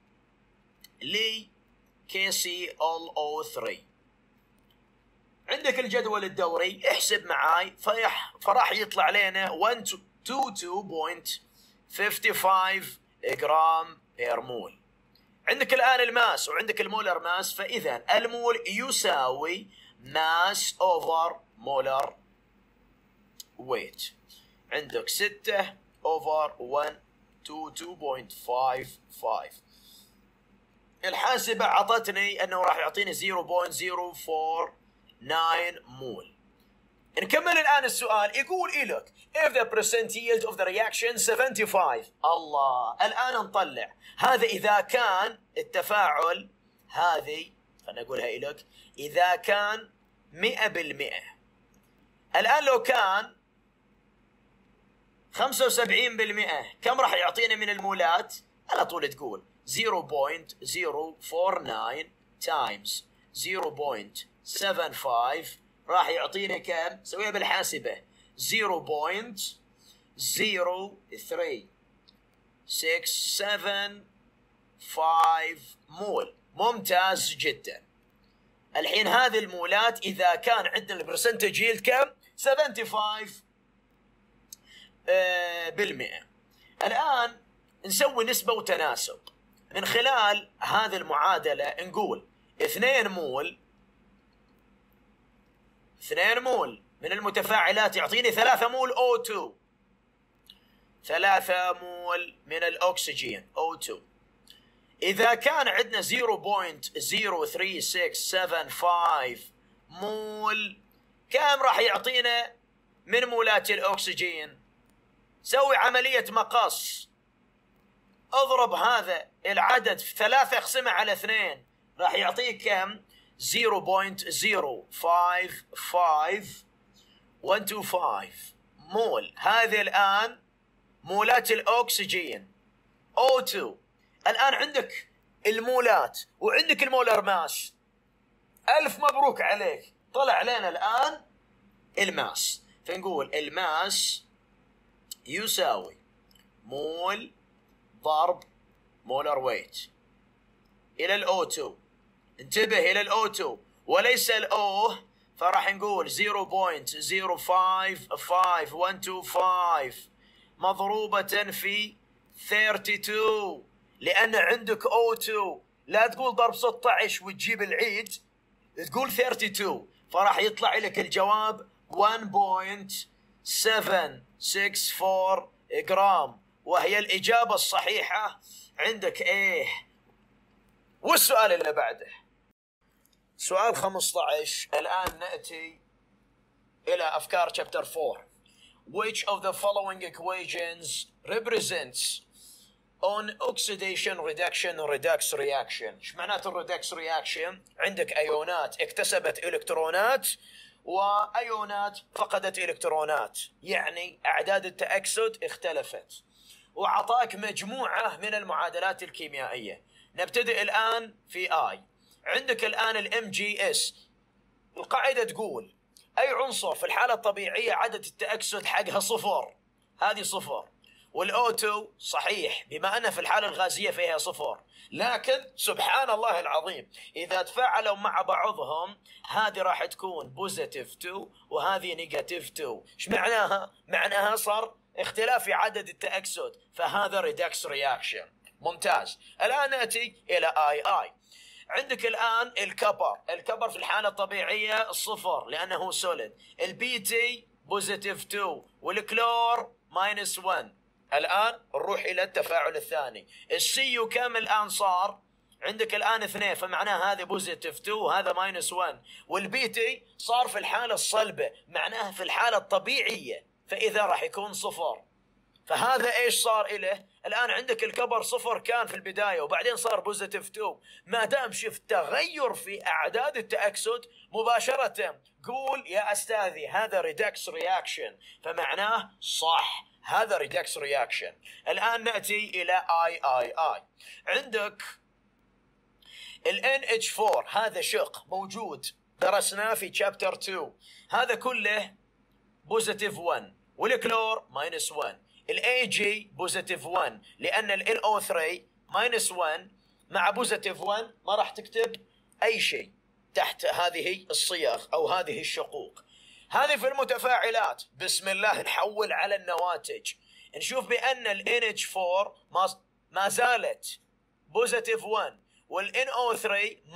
ل KClO3. عندك الجدول الدوري، احسب معاي، فراح يطلع لنا 122.55 جرام بير مول. عندك الآن الماس وعندك المولر ماس، فإذا المول يساوي ماس أوفر مولر ويت. عندك 6 أوفر 122.55. الحاسبة عطتني أنه راح يعطيني 0.049 مول. نكمل الآن السؤال. يقول لك if the percent yield of the reaction 75. الله، الآن نطلع هذا إذا كان التفاعل، هذه خلنا نقولها لك إذا كان 100%. الآن لو كان 75% كم راح يعطينا من المولات؟ على طول تقول 0.049 times 0.75 راح يعطينا كم؟ سويها بالحاسبة 0.03675 مول. ممتاز جدا. الحين هذه المولات إذا كان عندنا البرسنتج ييلد كم؟ 75%. الآن نسوي نسبة وتناسب من خلال هذه المعادلة. نقول 2 مول من المتفاعلات يعطيني 3 مول O2، 3 مول من الأكسجين O2. إذا كان عندنا 0.03675 مول، كم راح يعطينا من مولات الأكسجين؟ سوي عملية مقص، اضرب هذا العدد في 3 اقسمه على 2 راح يعطيك كم؟ 0.055125 مول. هذه الآن مولات الأكسجين O2. الآن عندك المولات وعندك المولر ماس. ألف مبروك عليك، طلع لنا الآن الماس. فنقول الماس يساوي مول ضرب مولر ويت إلى الأو 2. انتبه، إلى الأو 2 وليس الأو، فراح نقول 0.055125 مضروبة في 32، لأن عندك O2. لا تقول ضرب 16 وتجيب العيد، تقول 32، فراح يطلع لك الجواب 1.764 جرام، وهي الإجابة الصحيحة عندك إيه. والسؤال اللي بعده سؤال 15. الآن نأتي إلى أفكار chapter 4. Which of the following equations represents on oxidation reduction redox reaction؟ ايش معناته الريدكس رياكشن؟ عندك ايونات اكتسبت الكترونات وايونات فقدت الكترونات، يعني اعداد التأكسد اختلفت، وعطاك مجموعة من المعادلات الكيميائية. نبتدئ الآن في I. عندك الآن الام جي اس، القاعدة تقول أي عنصر في الحالة الطبيعية عدد التأكسد حقها صفر، هذه صفر. والأوتو صحيح بما أنها في الحالة الغازية فيها صفر، لكن سبحان الله العظيم إذا تفاعلوا مع بعضهم هذه راح تكون بوزيتيف 2 وهذه نيجاتيف 2. ايش معناها؟ معناها صار اختلاف في عدد التأكسد، فهذا ريدكس رياكشن. ممتاز. الآن نأتي إلى I. عندك الآن الكبر في الحالة الطبيعية صفر لأنه سوليد، البي تي بوزيتيف 2 والكلور ماينس 1. الآن نروح إلى التفاعل الثاني. السيو كم الآن صار؟ عندك الآن 2، فمعناه هذا بوزيتيف 2 وهذا ماينس 1. والبي تي صار في الحالة الصلبة، معناها في الحالة الطبيعية، فإذا راح يكون صفر. فهذا ايش صار إله؟ الآن عندك الكبر صفر كان في البداية وبعدين صار بوزيتيف 2. ما دام شفت تغير في أعداد التأكسد مباشرة قول يا أستاذي هذا ريدكس رياكشن، فمعناه صح هذا ريدكس رياكشن. الآن نأتي إلى I. عندك ال NH4 هذا شق موجود درسناه في chapter 2، هذا كله بوزيتيف 1 والكلور ماينس 1. الاي جي بوزيتيف 1 لان ال NO3 ماينس 1 مع بوزيتيف 1 ما راح تكتب اي شيء تحت هذه الصيغ او هذه الشقوق. هذه في المتفاعلات. بسم الله نحول على النواتج، نشوف بان ال NH4 ما زالت بوزيتيف 1 وال NO3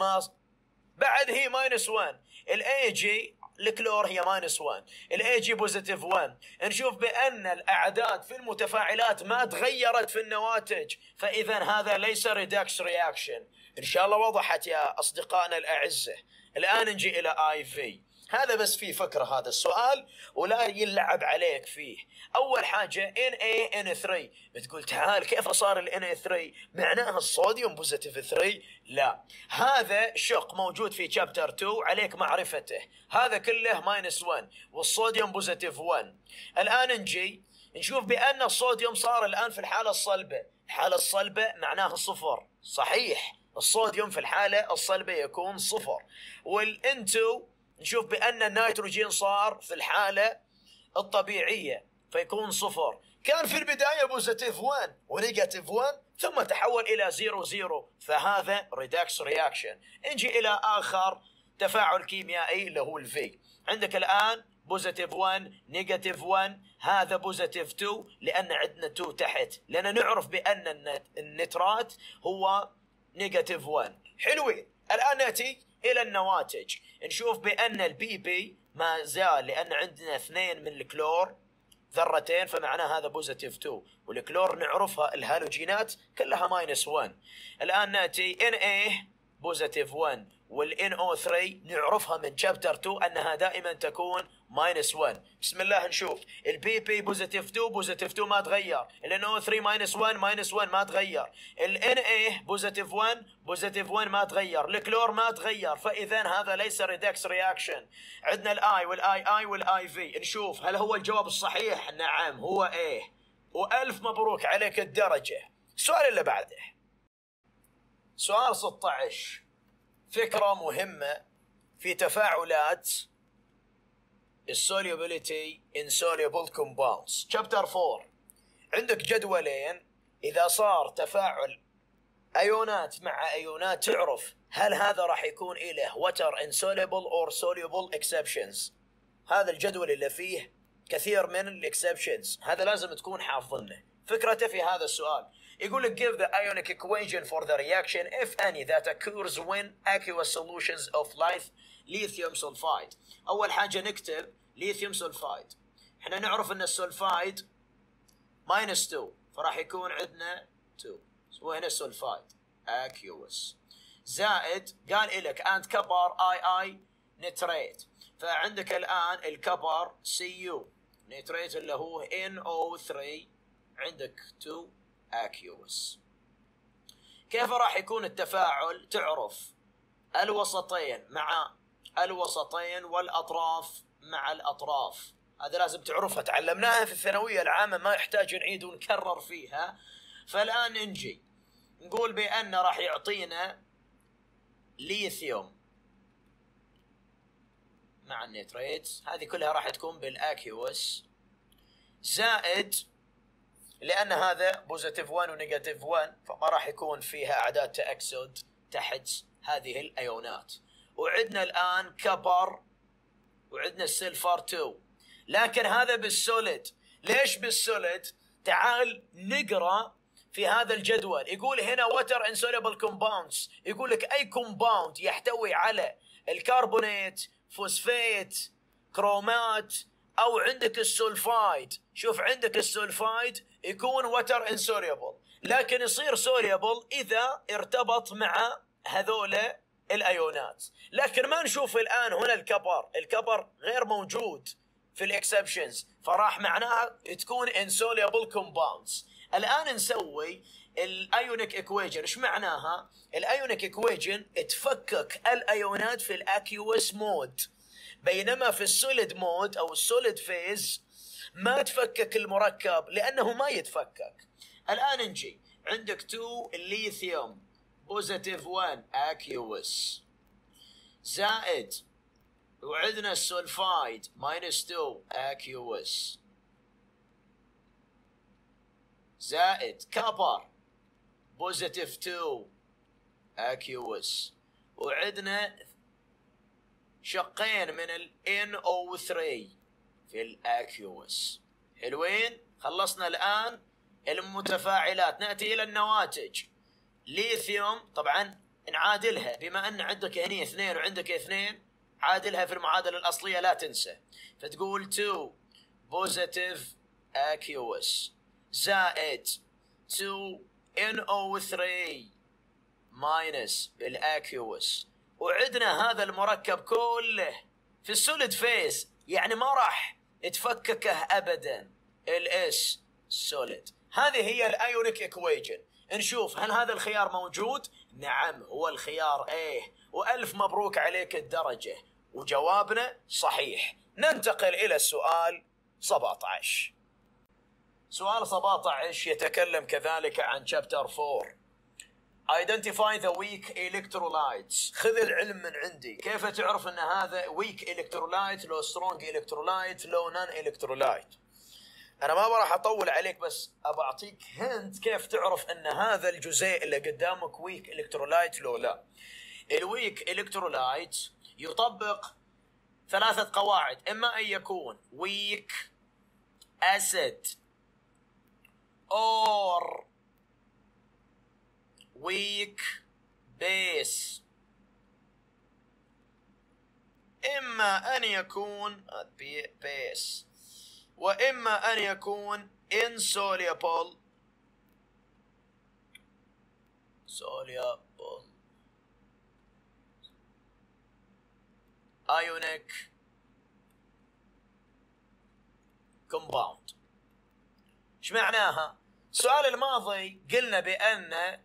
بعد هي ماينس 1. الاي جي الكلور هي ماينس 1، الاي جي بوزيتيف 1. نشوف بان الاعداد في المتفاعلات ما تغيرت في النواتج، فاذا هذا ليس ريدكس رياكشن. ان شاء الله وضحت يا اصدقائنا الاعزه. الان نجي الى اي في. هذا بس فيه فكره هذا السؤال ولا يلعب عليك فيه. اول حاجه NaN3، بتقول تعال كيف صار ال Na3 معناها الصوديوم بوزيتيف 3؟ لا، هذا شق موجود في شابتر 2 عليك معرفته. هذا كله ماينس 1 والصوديوم بوزيتيف 1. الان نجي نشوف بان الصوديوم صار الان في الحاله الصلبه. الحاله الصلبه معناها صفر، صحيح الصوديوم في الحاله الصلبه يكون صفر. والN2 نشوف بأن النيتروجين صار في الحالة الطبيعية فيكون صفر. كان في البداية بوزيتيف 1 ونيجاتيف 1 ثم تحول إلى 0 فهذا ريدكس رياكشن. نجي إلى آخر تفاعل كيميائي اللي هو الفي. عندك الآن بوزيتيف 1 نيجاتيف 1، هذا بوزيتيف 2 لأن عندنا 2 تحت، لأن نعرف بأن النترات هو نيجاتيف 1. حلوين. الآن نأتي إلى النواتج، نشوف بأن البي بي ما زال لأن عندنا 2 من الكلور ذرتين، فمعناه هذا بوزيتيف 2 والكلور نعرفها الهالوجينات كلها ماينس 1. الآن نأتي Na بوزيتيف 1 والNO3 نعرفها من شابتر 2 أنها دائما تكون ماينس 1. بسم الله نشوف البي بي بوزيتيف 2 بوزيتيف 2 ما تغير، الNO3 ماينس 1 ماينس 1 ما تغير، الNA بوزيتيف 1 بوزيتيف 1 ما تغير، الكلور ما تغير، فإذا هذا ليس ريدكس رياكشن. عندنا الآي والآي والآي في. نشوف هل هو الجواب الصحيح؟ نعم هو ايه، وألف مبروك عليك الدرجة. السؤال اللي بعده سؤال 16، فكرة مهمة في تفاعلات السوليوبيليتي insoluble compounds. chapter 4 عندك جدولين، إذا صار تفاعل أيونات مع أيونات تعرف هل هذا راح يكون إله water insoluble or soluble exceptions. هذا الجدول اللي فيه كثير من الاكسبشنز، هذا لازم تكون حافظنه. فكرته في هذا السؤال يقول لك give the ionic equation for the reaction if any that occurs when aqueous solutions of lithium sulfide. أول حاجة نكتب lithium sulfide، احنا نعرف ان السولفايد -2 فراح يكون عندنا 2 وهنا السولفايد aqueous زائد قال لك and copper II نتريت، فعندك الآن الكبر Cu نتريت اللي هو NO3 عندك 2 aqueous. كيف راح يكون التفاعل؟ تعرف الوسطين مع الوسطين والأطراف مع الأطراف، هذا لازم تعرفها، تعلمناها في الثانوية العامة ما يحتاج نعيد ونكرر فيها. فالآن نجي نقول بأن راح يعطينا ليثيوم مع النيتريت، هذه كلها راح تكون بالاكيوس، زائد لأن هذا بوزيتيف 1 ونيجاتيف 1 فما راح يكون فيها أعداد تأكسد تحت هذه الأيونات. وعندنا الآن كبر وعندنا السلفر 2، لكن هذا بالسوليد. ليش بالسوليد؟ تعال نقرأ في هذا الجدول، يقول هنا water insoluble compounds، يقول لك أي كومباوند يحتوي على الكربونات فوسفات كرومات أو عندك السولفايد. شوف عندك السولفايد يكون water insoluble، لكن يصير soluble إذا ارتبط مع هذول الأيونات. لكن ما نشوف الآن هنا الكبر غير موجود في الإكسبشنز، فراح معناها تكون insoluble compounds. الآن نسوي الايونيك ايكويجن. ايش معناها؟ الايونيك ايكويجن تفكك الايونات في الاكيوس مود، بينما في السوليد مود او السوليد فيز ما تفكك المركب لانه ما يتفكك. الآن نجي عندك 2 الليثيوم بوزيتيف 1 اكيوس زائد وعندنا السولفايد -2 اكيوس زائد كبر بوزيتيف 2 اكيوس، وعندنا شقين من ال NO3 في الاكيوس. حلوين، خلصنا الآن المتفاعلات. نأتي إلى النواتج. ليثيوم طبعا نعادلها، بما أن عندك هنا 2 وعندك 2 عادلها في المعادلة الأصلية لا تنسى، فتقول 2 بوزيتيف اكيوس زائد 2 NO3 ماينس بالاكيوس، وعندنا هذا المركب كله في السوليد فيز، يعني ما راح تفككه ابدا الاس سوليد. هذه هي الايونيك ايكويجن. نشوف هل هذا الخيار موجود؟ نعم هو الخيار ايه، والف مبروك عليك الدرجة، وجوابنا صحيح. ننتقل الى السؤال 17. سؤال 17 يتكلم كذلك عن chapter 4. Identify the weak electrolytes. خذ العلم من عندي. كيف تعرف ان هذا weak electrolyte لو strong electrolyte لو non electrolyte؟ انا ما راح اطول عليك، بس ابى اعطيك هنت كيف تعرف ان هذا الجزيء اللي قدامك weak electrolyte لو لا. الويك electrolyte يطبق 3 قواعد، اما ان يكون weak acid or weak base، إما أن يكون base وإما أن يكون insoluble ionic compound. ايش معناها؟ السؤال الماضي قلنا بأن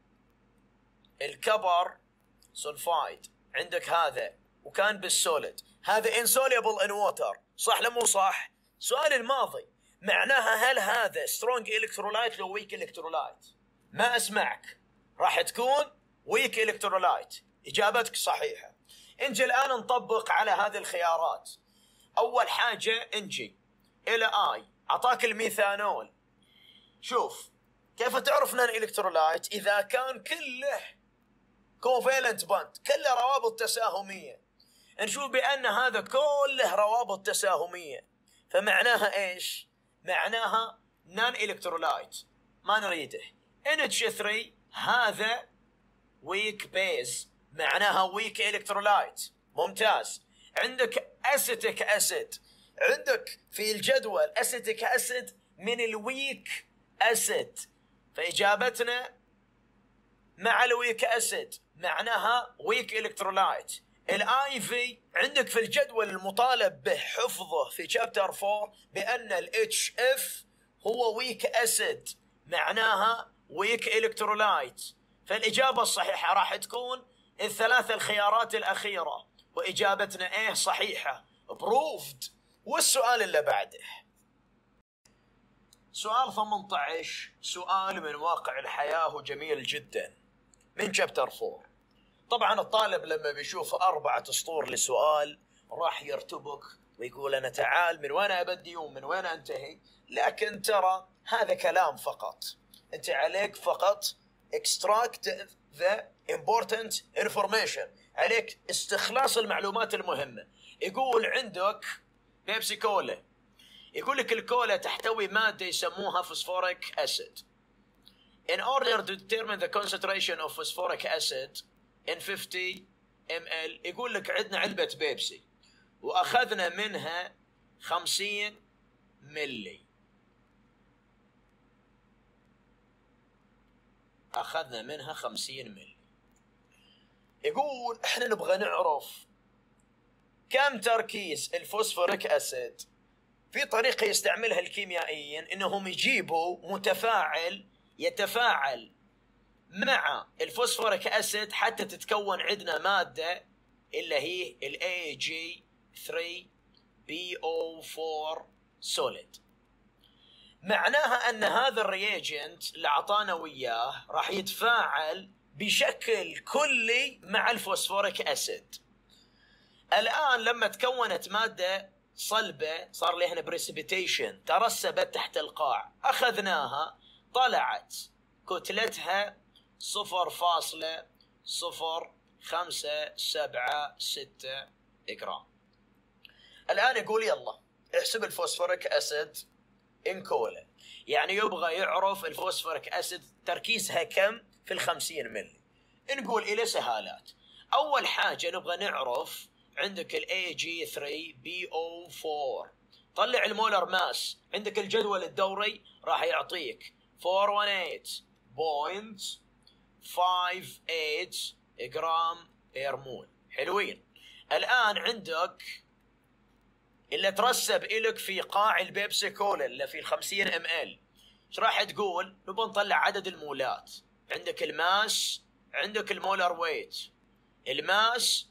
الكبر سولفايد عندك هذا وكان بالسوليد، هذا insoluble in water، صح لو مو صح؟ السؤال الماضي معناها هل هذا strong electrolyte لو weak electrolyte؟ ما اسمعك، راح تكون weak electrolyte. اجابتك صحيحة. نجي الآن نطبق على هذه الخيارات. اول حاجه نجي الى اي، اعطاك الميثانول. شوف كيف تعرف نان الكترولايت؟ اذا كان كله كوفالنت بوند، كله روابط تساهميه. نشوف بان هذا كله روابط تساهميه، فمعناها ايش؟ معناها نان الكترولايت، ما نريده. NH3 هذا ويك بيز، معناها ويك الكترولايت. ممتاز. عندك اسيتيك اسيد، عندك في الجدول اسيتيك اسيد من الويك اسيد، فاجابتنا مع الويك اسيد معناها ويك الكترولايت. الاي في عندك في الجدول المطالب بحفظه في شابتر 4 بان الاتش اف هو ويك اسيد، معناها ويك الكترولايت. فالاجابه الصحيحه راح تكون الثلاثه الخيارات الاخيره، واجابتنا ايه صحيحه، بروفد. والسؤال اللي بعده سؤال 18، سؤال من واقع الحياه وجميل جدا من شابتر 4. طبعا الطالب لما بيشوف 4 اسطور لسؤال راح يرتبك ويقول انا تعال من وين ابدي ومن وين انتهي، لكن ترى هذا كلام فقط. انت عليك فقط extract the important information، عليك استخلاص المعلومات المهمة. يقول عندك بيبسي كولا، يقول لك الكولا تحتوي مادة يسموها فوسفوريك أسيد. In order to determine the concentration of phosphoric acid in 50 ml، يقول لك عندنا علبة بيبسي وأخذنا منها 50 ملي، أخذنا منها 50 ملي. يقول احنا نبغى نعرف كم تركيز الفوسفوريك أسيد. في طريقة يستعملها الكيميائيين انهم يجيبوا متفاعل يتفاعل مع الفوسفوريك أسيد حتى تتكون عندنا مادة اللي هي ال AG3BO4 solid. معناها ان هذا الرياجنت اللي اعطانا وياه راح يتفاعل بشكل كلي مع الفوسفوريك أسيد. الآن لما تكونت مادة صلبة صار لها بريسبيتيشن، ترسبت تحت القاع، أخذناها طلعت كتلتها 0.0576 جرام. الآن يقول يلا احسب الفوسفوريك أسيد إن كولا، يعني يبغى يعرف الفوسفوريك أسيد تركيزها كم في 50 ملي. نقول إلى سهالات. أول حاجة نبغى نعرف عندك ال AG3BO4، طلع المولر ماس. عندك الجدول الدوري راح يعطيك 418.58 جرام بير مول. حلوين. الآن عندك اللي ترسب إلك في قاع البيبسي كولا اللي في 50 ml، ايش راح تقول؟ نبغى نطلع عدد المولات. عندك الماس، عندك المولر ويت. الماس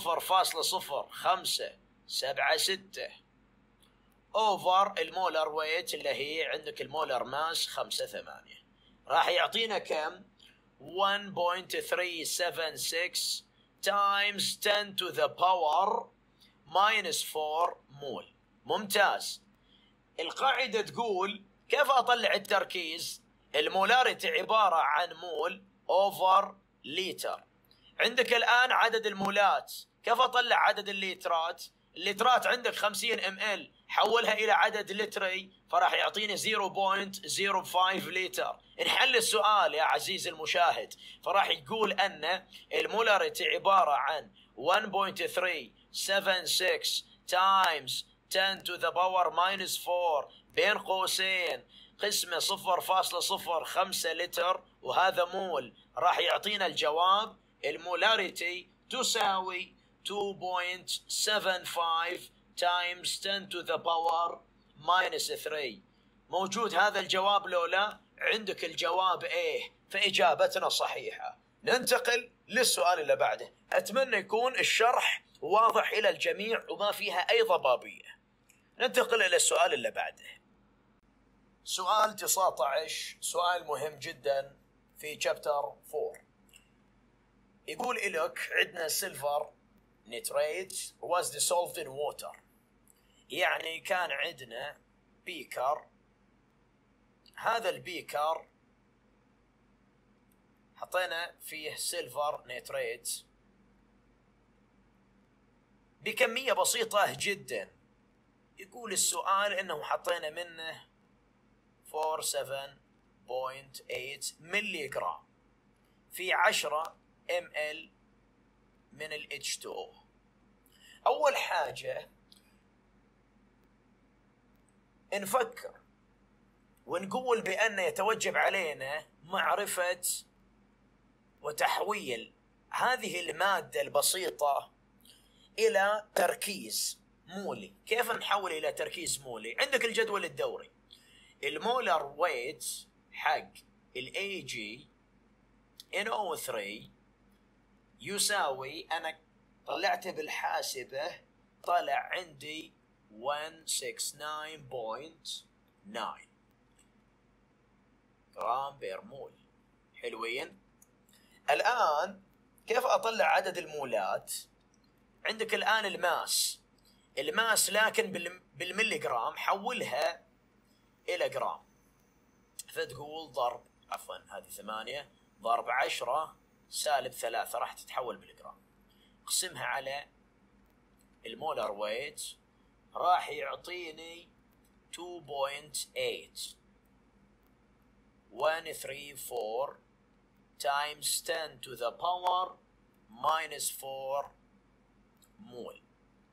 0.0576 اوفر المولر ويت اللي هي عندك المولر ماس 5.8، راح يعطينا كم؟ 1.376 times 10 to the power minus 4 مول. ممتاز. القاعدة تقول كيف أطلع التركيز؟ المولاريتي عبارة عن مول اوفر لتر. عندك الآن عدد المولات، كيف أطلع عدد الليترات؟ الليترات عندك 50 ml، حولها إلى عدد لتري فراح يعطيني 0.05 لتر. نحل السؤال يا عزيز المشاهد، فراح يقول أن المولاريتي عبارة عن 1.376 times 10 to the power minus 4 بين قوسين قسمة 0.05 لتر، وهذا مول. راح يعطينا الجواب المولاريتي تساوي 2.75 times 10 to the power minus 3. موجود هذا الجواب لو لا؟ عندك الجواب ايه، فإجابتنا صحيحة. ننتقل للسؤال اللي بعده. أتمنى يكون الشرح واضح إلى الجميع وما فيها أي ضبابية. ننتقل إلى السؤال اللي بعده. سؤال 19، سؤال مهم جدا في chapter 4. يقول إلك عندنا silver nitrate was dissolved in water. يعني كان عندنا بيكر، هذا البيكر حطينا فيه سيلفر نيتريت بكمية بسيطة جدا. يقول السؤال انه حطينا منه 47.8 ملي جرام في 10 ml من ال H2O. اول حاجة نفكر ونقول بأن يتوجب علينا معرفة وتحويل هذه المادة البسيطة إلى تركيز مولي. كيف نحول إلى تركيز مولي؟ عندك الجدول الدوري، المولر ويت حق ال AG NO3 يساوي، أنا طلعته بالحاسبة طلع عندي 169.9 جرام بير مول. حلوين. الآن كيف أطلع عدد المولات؟ عندك الآن الماس لكن بالملي جرام، حولها إلى جرام، فتقول ضرب، عفوا هذه 8 ضرب 10 سالب 3 راح تتحول بالجرام. اقسمها على المولر ويت راح يعطيني 2.8 134 times 10 to the power minus 4 مول.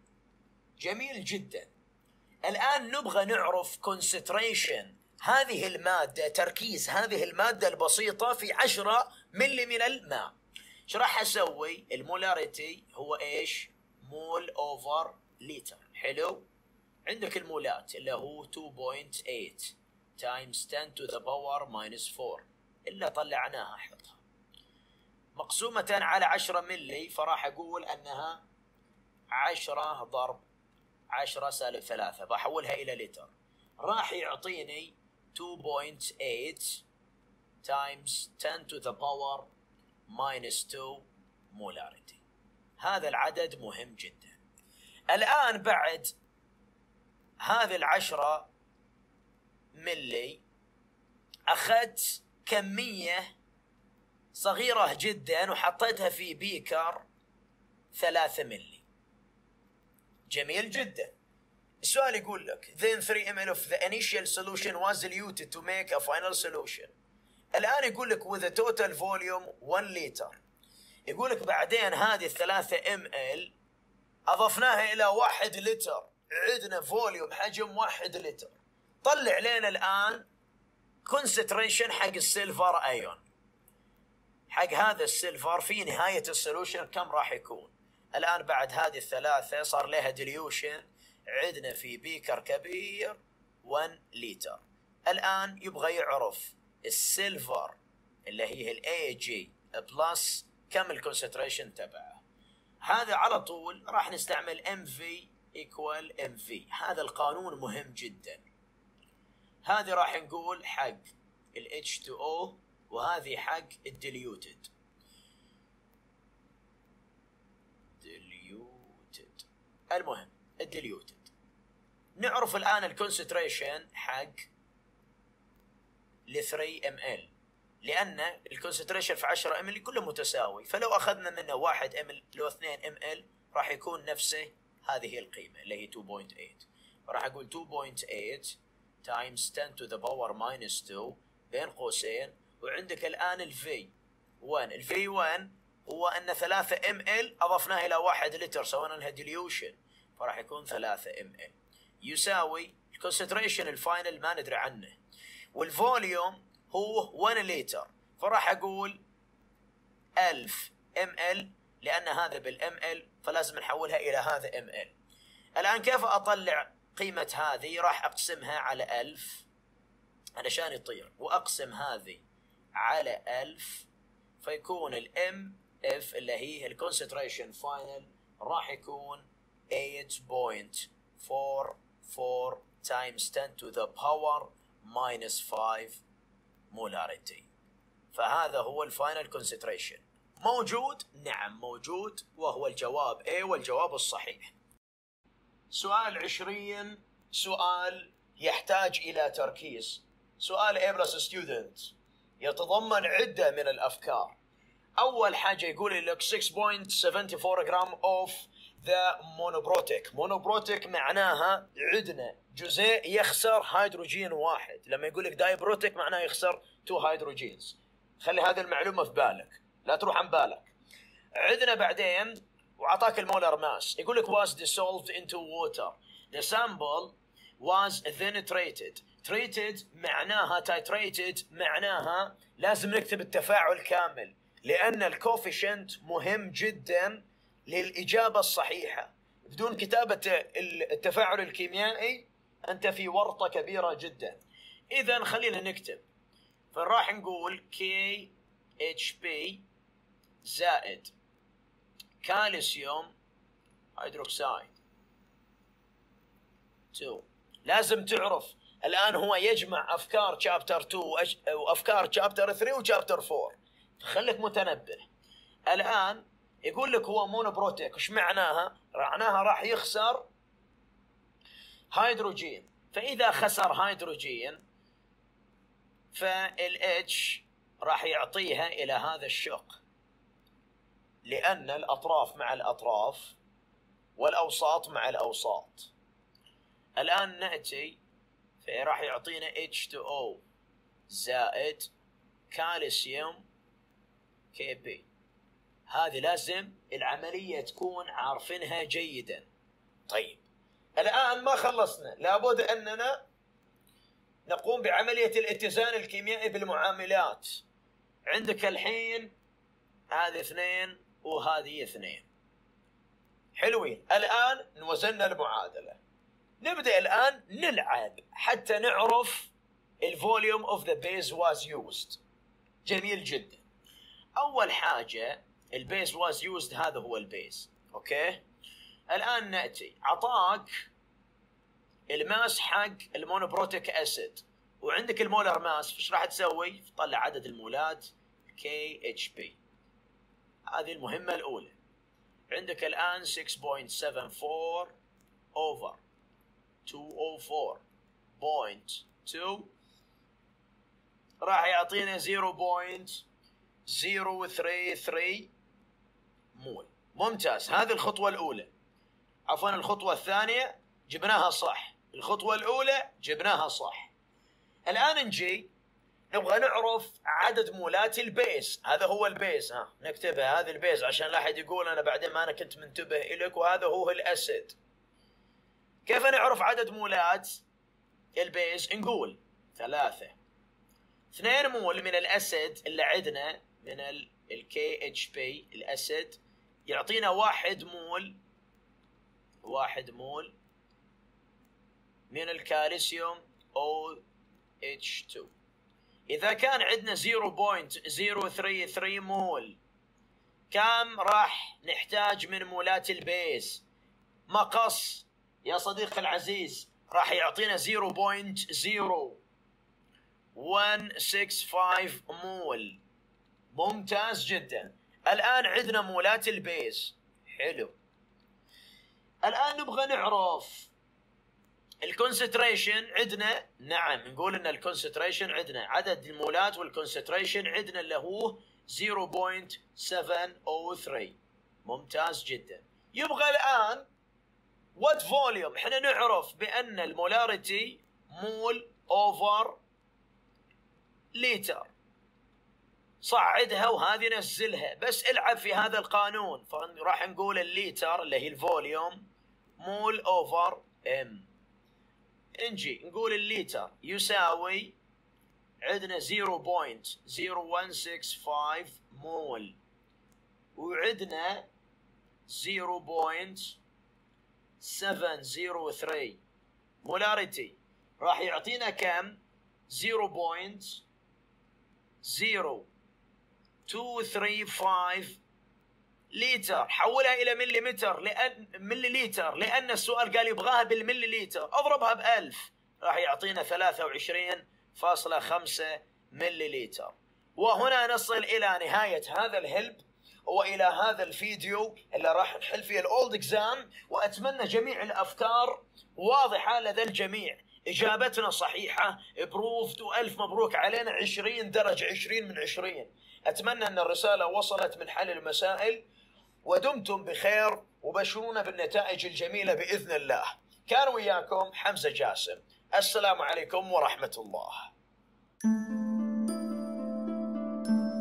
جميل جدا. الآن نبغى نعرف concentration هذه المادة، تركيز هذه المادة البسيطة في 10 ملي من الماء. ايش راح اسوي؟ المولاريتي هو ايش؟ مول اوفر لتر. حلو. عندك المولات اللي هو 2.8 times 10 to the power minus 4 إلا طلعناها، احطها مقسومة على 10 ملي، فراح أقول أنها 10 ضرب 10 سالب 3، بحولها إلى لتر، راح يعطيني 2.8 times 10 to the power minus 2 molarity. هذا العدد مهم جدا. الآن بعد هذه 10 ملي أخذت كمية صغيرة جدا وحطيتها في بيكر 3 ملي. جميل جدا. السؤال يقول لك then 3 ml of the initial solution was diluted to make a final solution. الآن يقول لك with a total volume 1 liter. يقول لك بعدين هذه 3 ml أضفناها إلى 1 لتر، عندنا فوليوم حجم 1 لتر. طلع لنا الآن concentration حق السيلفر ايون، حق هذا السيلفر في نهاية السولوشن كم راح يكون. الآن بعد هذه الثلاثة صار لها ديليوشن، عندنا في بيكر كبير 1 لتر. الآن يبغى يعرف السيلفر اللي هي ال AG بلس كم الكونسنتريشن تبعه. هذا على طول راح نستعمل MV equal MV. هذا القانون مهم جدا. هذه راح نقول حق ال H2O وهذه حق الديليوتد. المهم الديليوتد. نعرف الآن الكونسنتريشن حق ل 3 ml، لأن الكونسنتريشن في 10 ml كله متساوي، فلو أخذنا منه 1 ml لو 2 ml راح يكون نفسه هذه القيمة اللي هي 2.8. فراح أقول 2.8 times 10 to the power minus 2 بين قوسين، وعندك الآن ال V1. ال V1 هو أن 3 ml أضفناه إلى 1 لتر سوينا لها ديليوشن، فراح يكون 3 ml يساوي الكونسنتريشن الفاينل ما ندري عنه، والفوليوم هو 1 لتر، فراح أقول 1000 ml لأن هذا بالml فلازم نحولها إلى هذا ml. الآن كيف أطلع قيمة هذه؟ راح أقسمها على 1000 علشان يطير، وأقسم هذه على 1000 فيكون الام اف اللي هي الكونسنتريشن فاينل راح يكون 8.44 times 10 to the power minus 5 molarity. فهذا هو الفاينل كونسنتريشن. موجود؟ نعم موجود، وهو الجواب A والجواب الصحيح. سؤال 20 سؤال يحتاج إلى تركيز. سؤال A+ student يتضمن عدة من الأفكار. أول حاجة يقول لك 6.74 جرام of the monobrotic. monobrotic معناها عندنا جزيء يخسر هيدروجين واحد. لما يقول لك دايبروتيك معناه يخسر 2 هيدروجينز. خلي هذه المعلومة في بالك، لا تروح عن بالك. عندنا بعدين وعطاك المولر ماس، يقول لك was dissolved into water. The sample was then treated. treated معناها titrated معناها لازم نكتب التفاعل كامل، لأن الكوفيشنت مهم جدا للإجابة الصحيحة. بدون كتابة التفاعل الكيميائي أنت في ورطة كبيرة جدا. إذا خلينا نكتب، فراح نقول KHP زائد كالسيوم هيدروكسيد 2. لازم تعرف الآن هو يجمع أفكار شابتر 2 وأفكار شابتر 3 وشابتر 4، خليك متنبه. الآن يقول لك هو مونوبروتيك، وش معناها؟ معناها راح يخسر هيدروجين، فإذا خسر هيدروجين فالH راح يعطيها إلى هذا الشق، لأن الأطراف مع الأطراف والأوساط مع الأوساط. الآن نأتي فراح يعطينا H2O زائد كالسيوم Kb. هذه لازم العملية تكون عارفينها جيدا. طيب الآن ما خلصنا، لابد أننا نقوم بعملية الاتزان الكيميائي بالمعاملات. عندك الحين هذه 2 وهذه 2. حلوين. الآن نوزننا المعادلة. نبدأ الآن نلعب حتى نعرف الفوليوم of the base was used. جميل جدا. أول حاجة البيز was used، هذا هو البيز. أوكي. الآن نأتي عطاك الماس حق المونوبروتيك أسيد وعندك المولر ماس، فش راح تسوي؟ طلع عدد المولات KHP. هذه المهمة الأولى. عندك الآن 6.74 over 204.2 راح يعطينا 0.033 مول. ممتاز. هذه الخطوة الأولى. عفوا الخطوة الثانية جبناها صح، الخطوة الأولى جبناها صح. الآن نجي نبغى نعرف عدد مولات البيز. هذا هو البيز، نكتبها هذه البيز عشان لا أحد يقول أنا بعدين ما أنا كنت منتبه إليك. وهذا هو الأسيد. كيف نعرف عدد مولات البيز؟ نقول 3. 2 مول من الأسيد اللي عندنا من ال KHP الأسيد يعطينا 1 مول من الكالسيوم OH2. إذا كان عندنا 0.033 مول، كم راح نحتاج من مولات البيز؟ مقص يا صديقي العزيز، راح يعطينا 0.0165 مول. ممتاز جدا. الآن عندنا مولات البيز. حلو. الآن نبغى نعرف الكونسنتريشن عندنا. نعم نقول ان الكونسنتريشن عندنا عدد المولات، والكونسنتريشن عندنا اللي هو 0.703. ممتاز جدا. يبغى الآن وات فوليوم. احنا نعرف بأن المولاريتي مول اوفر لتر. صعدها وهذه نزلها، بس العب في هذا القانون. فراح نقول الليتر اللي هي الفوليوم مول اوفر ام. نجي نقول الليتر يساوي عندنا 0.0165 مول، وعندنا 0.703 مولاريتي. راح يعطينا كم؟ 0.0235 لتر. حولها الى مليمتر مليليتر، لان السؤال قال يبغاها بالمليليتر. اضربها ب1000 راح يعطينا 23.5 مليليتر. وهنا نصل الى نهاية هذا الهلب، وإلى هذا الفيديو اللي راح نحل فيه الأولد إكزام، وأتمنى جميع الأفكار واضحة لدى الجميع. إجابتنا صحيحة بروفد، وألف مبروك علينا 20 درجة، 20 من 20. أتمنى أن الرسالة وصلت من حل المسائل، ودمتم بخير وبشرونا بالنتائج الجميلة بإذن الله. كان وياكم حمزة جاسم، السلام عليكم ورحمة الله.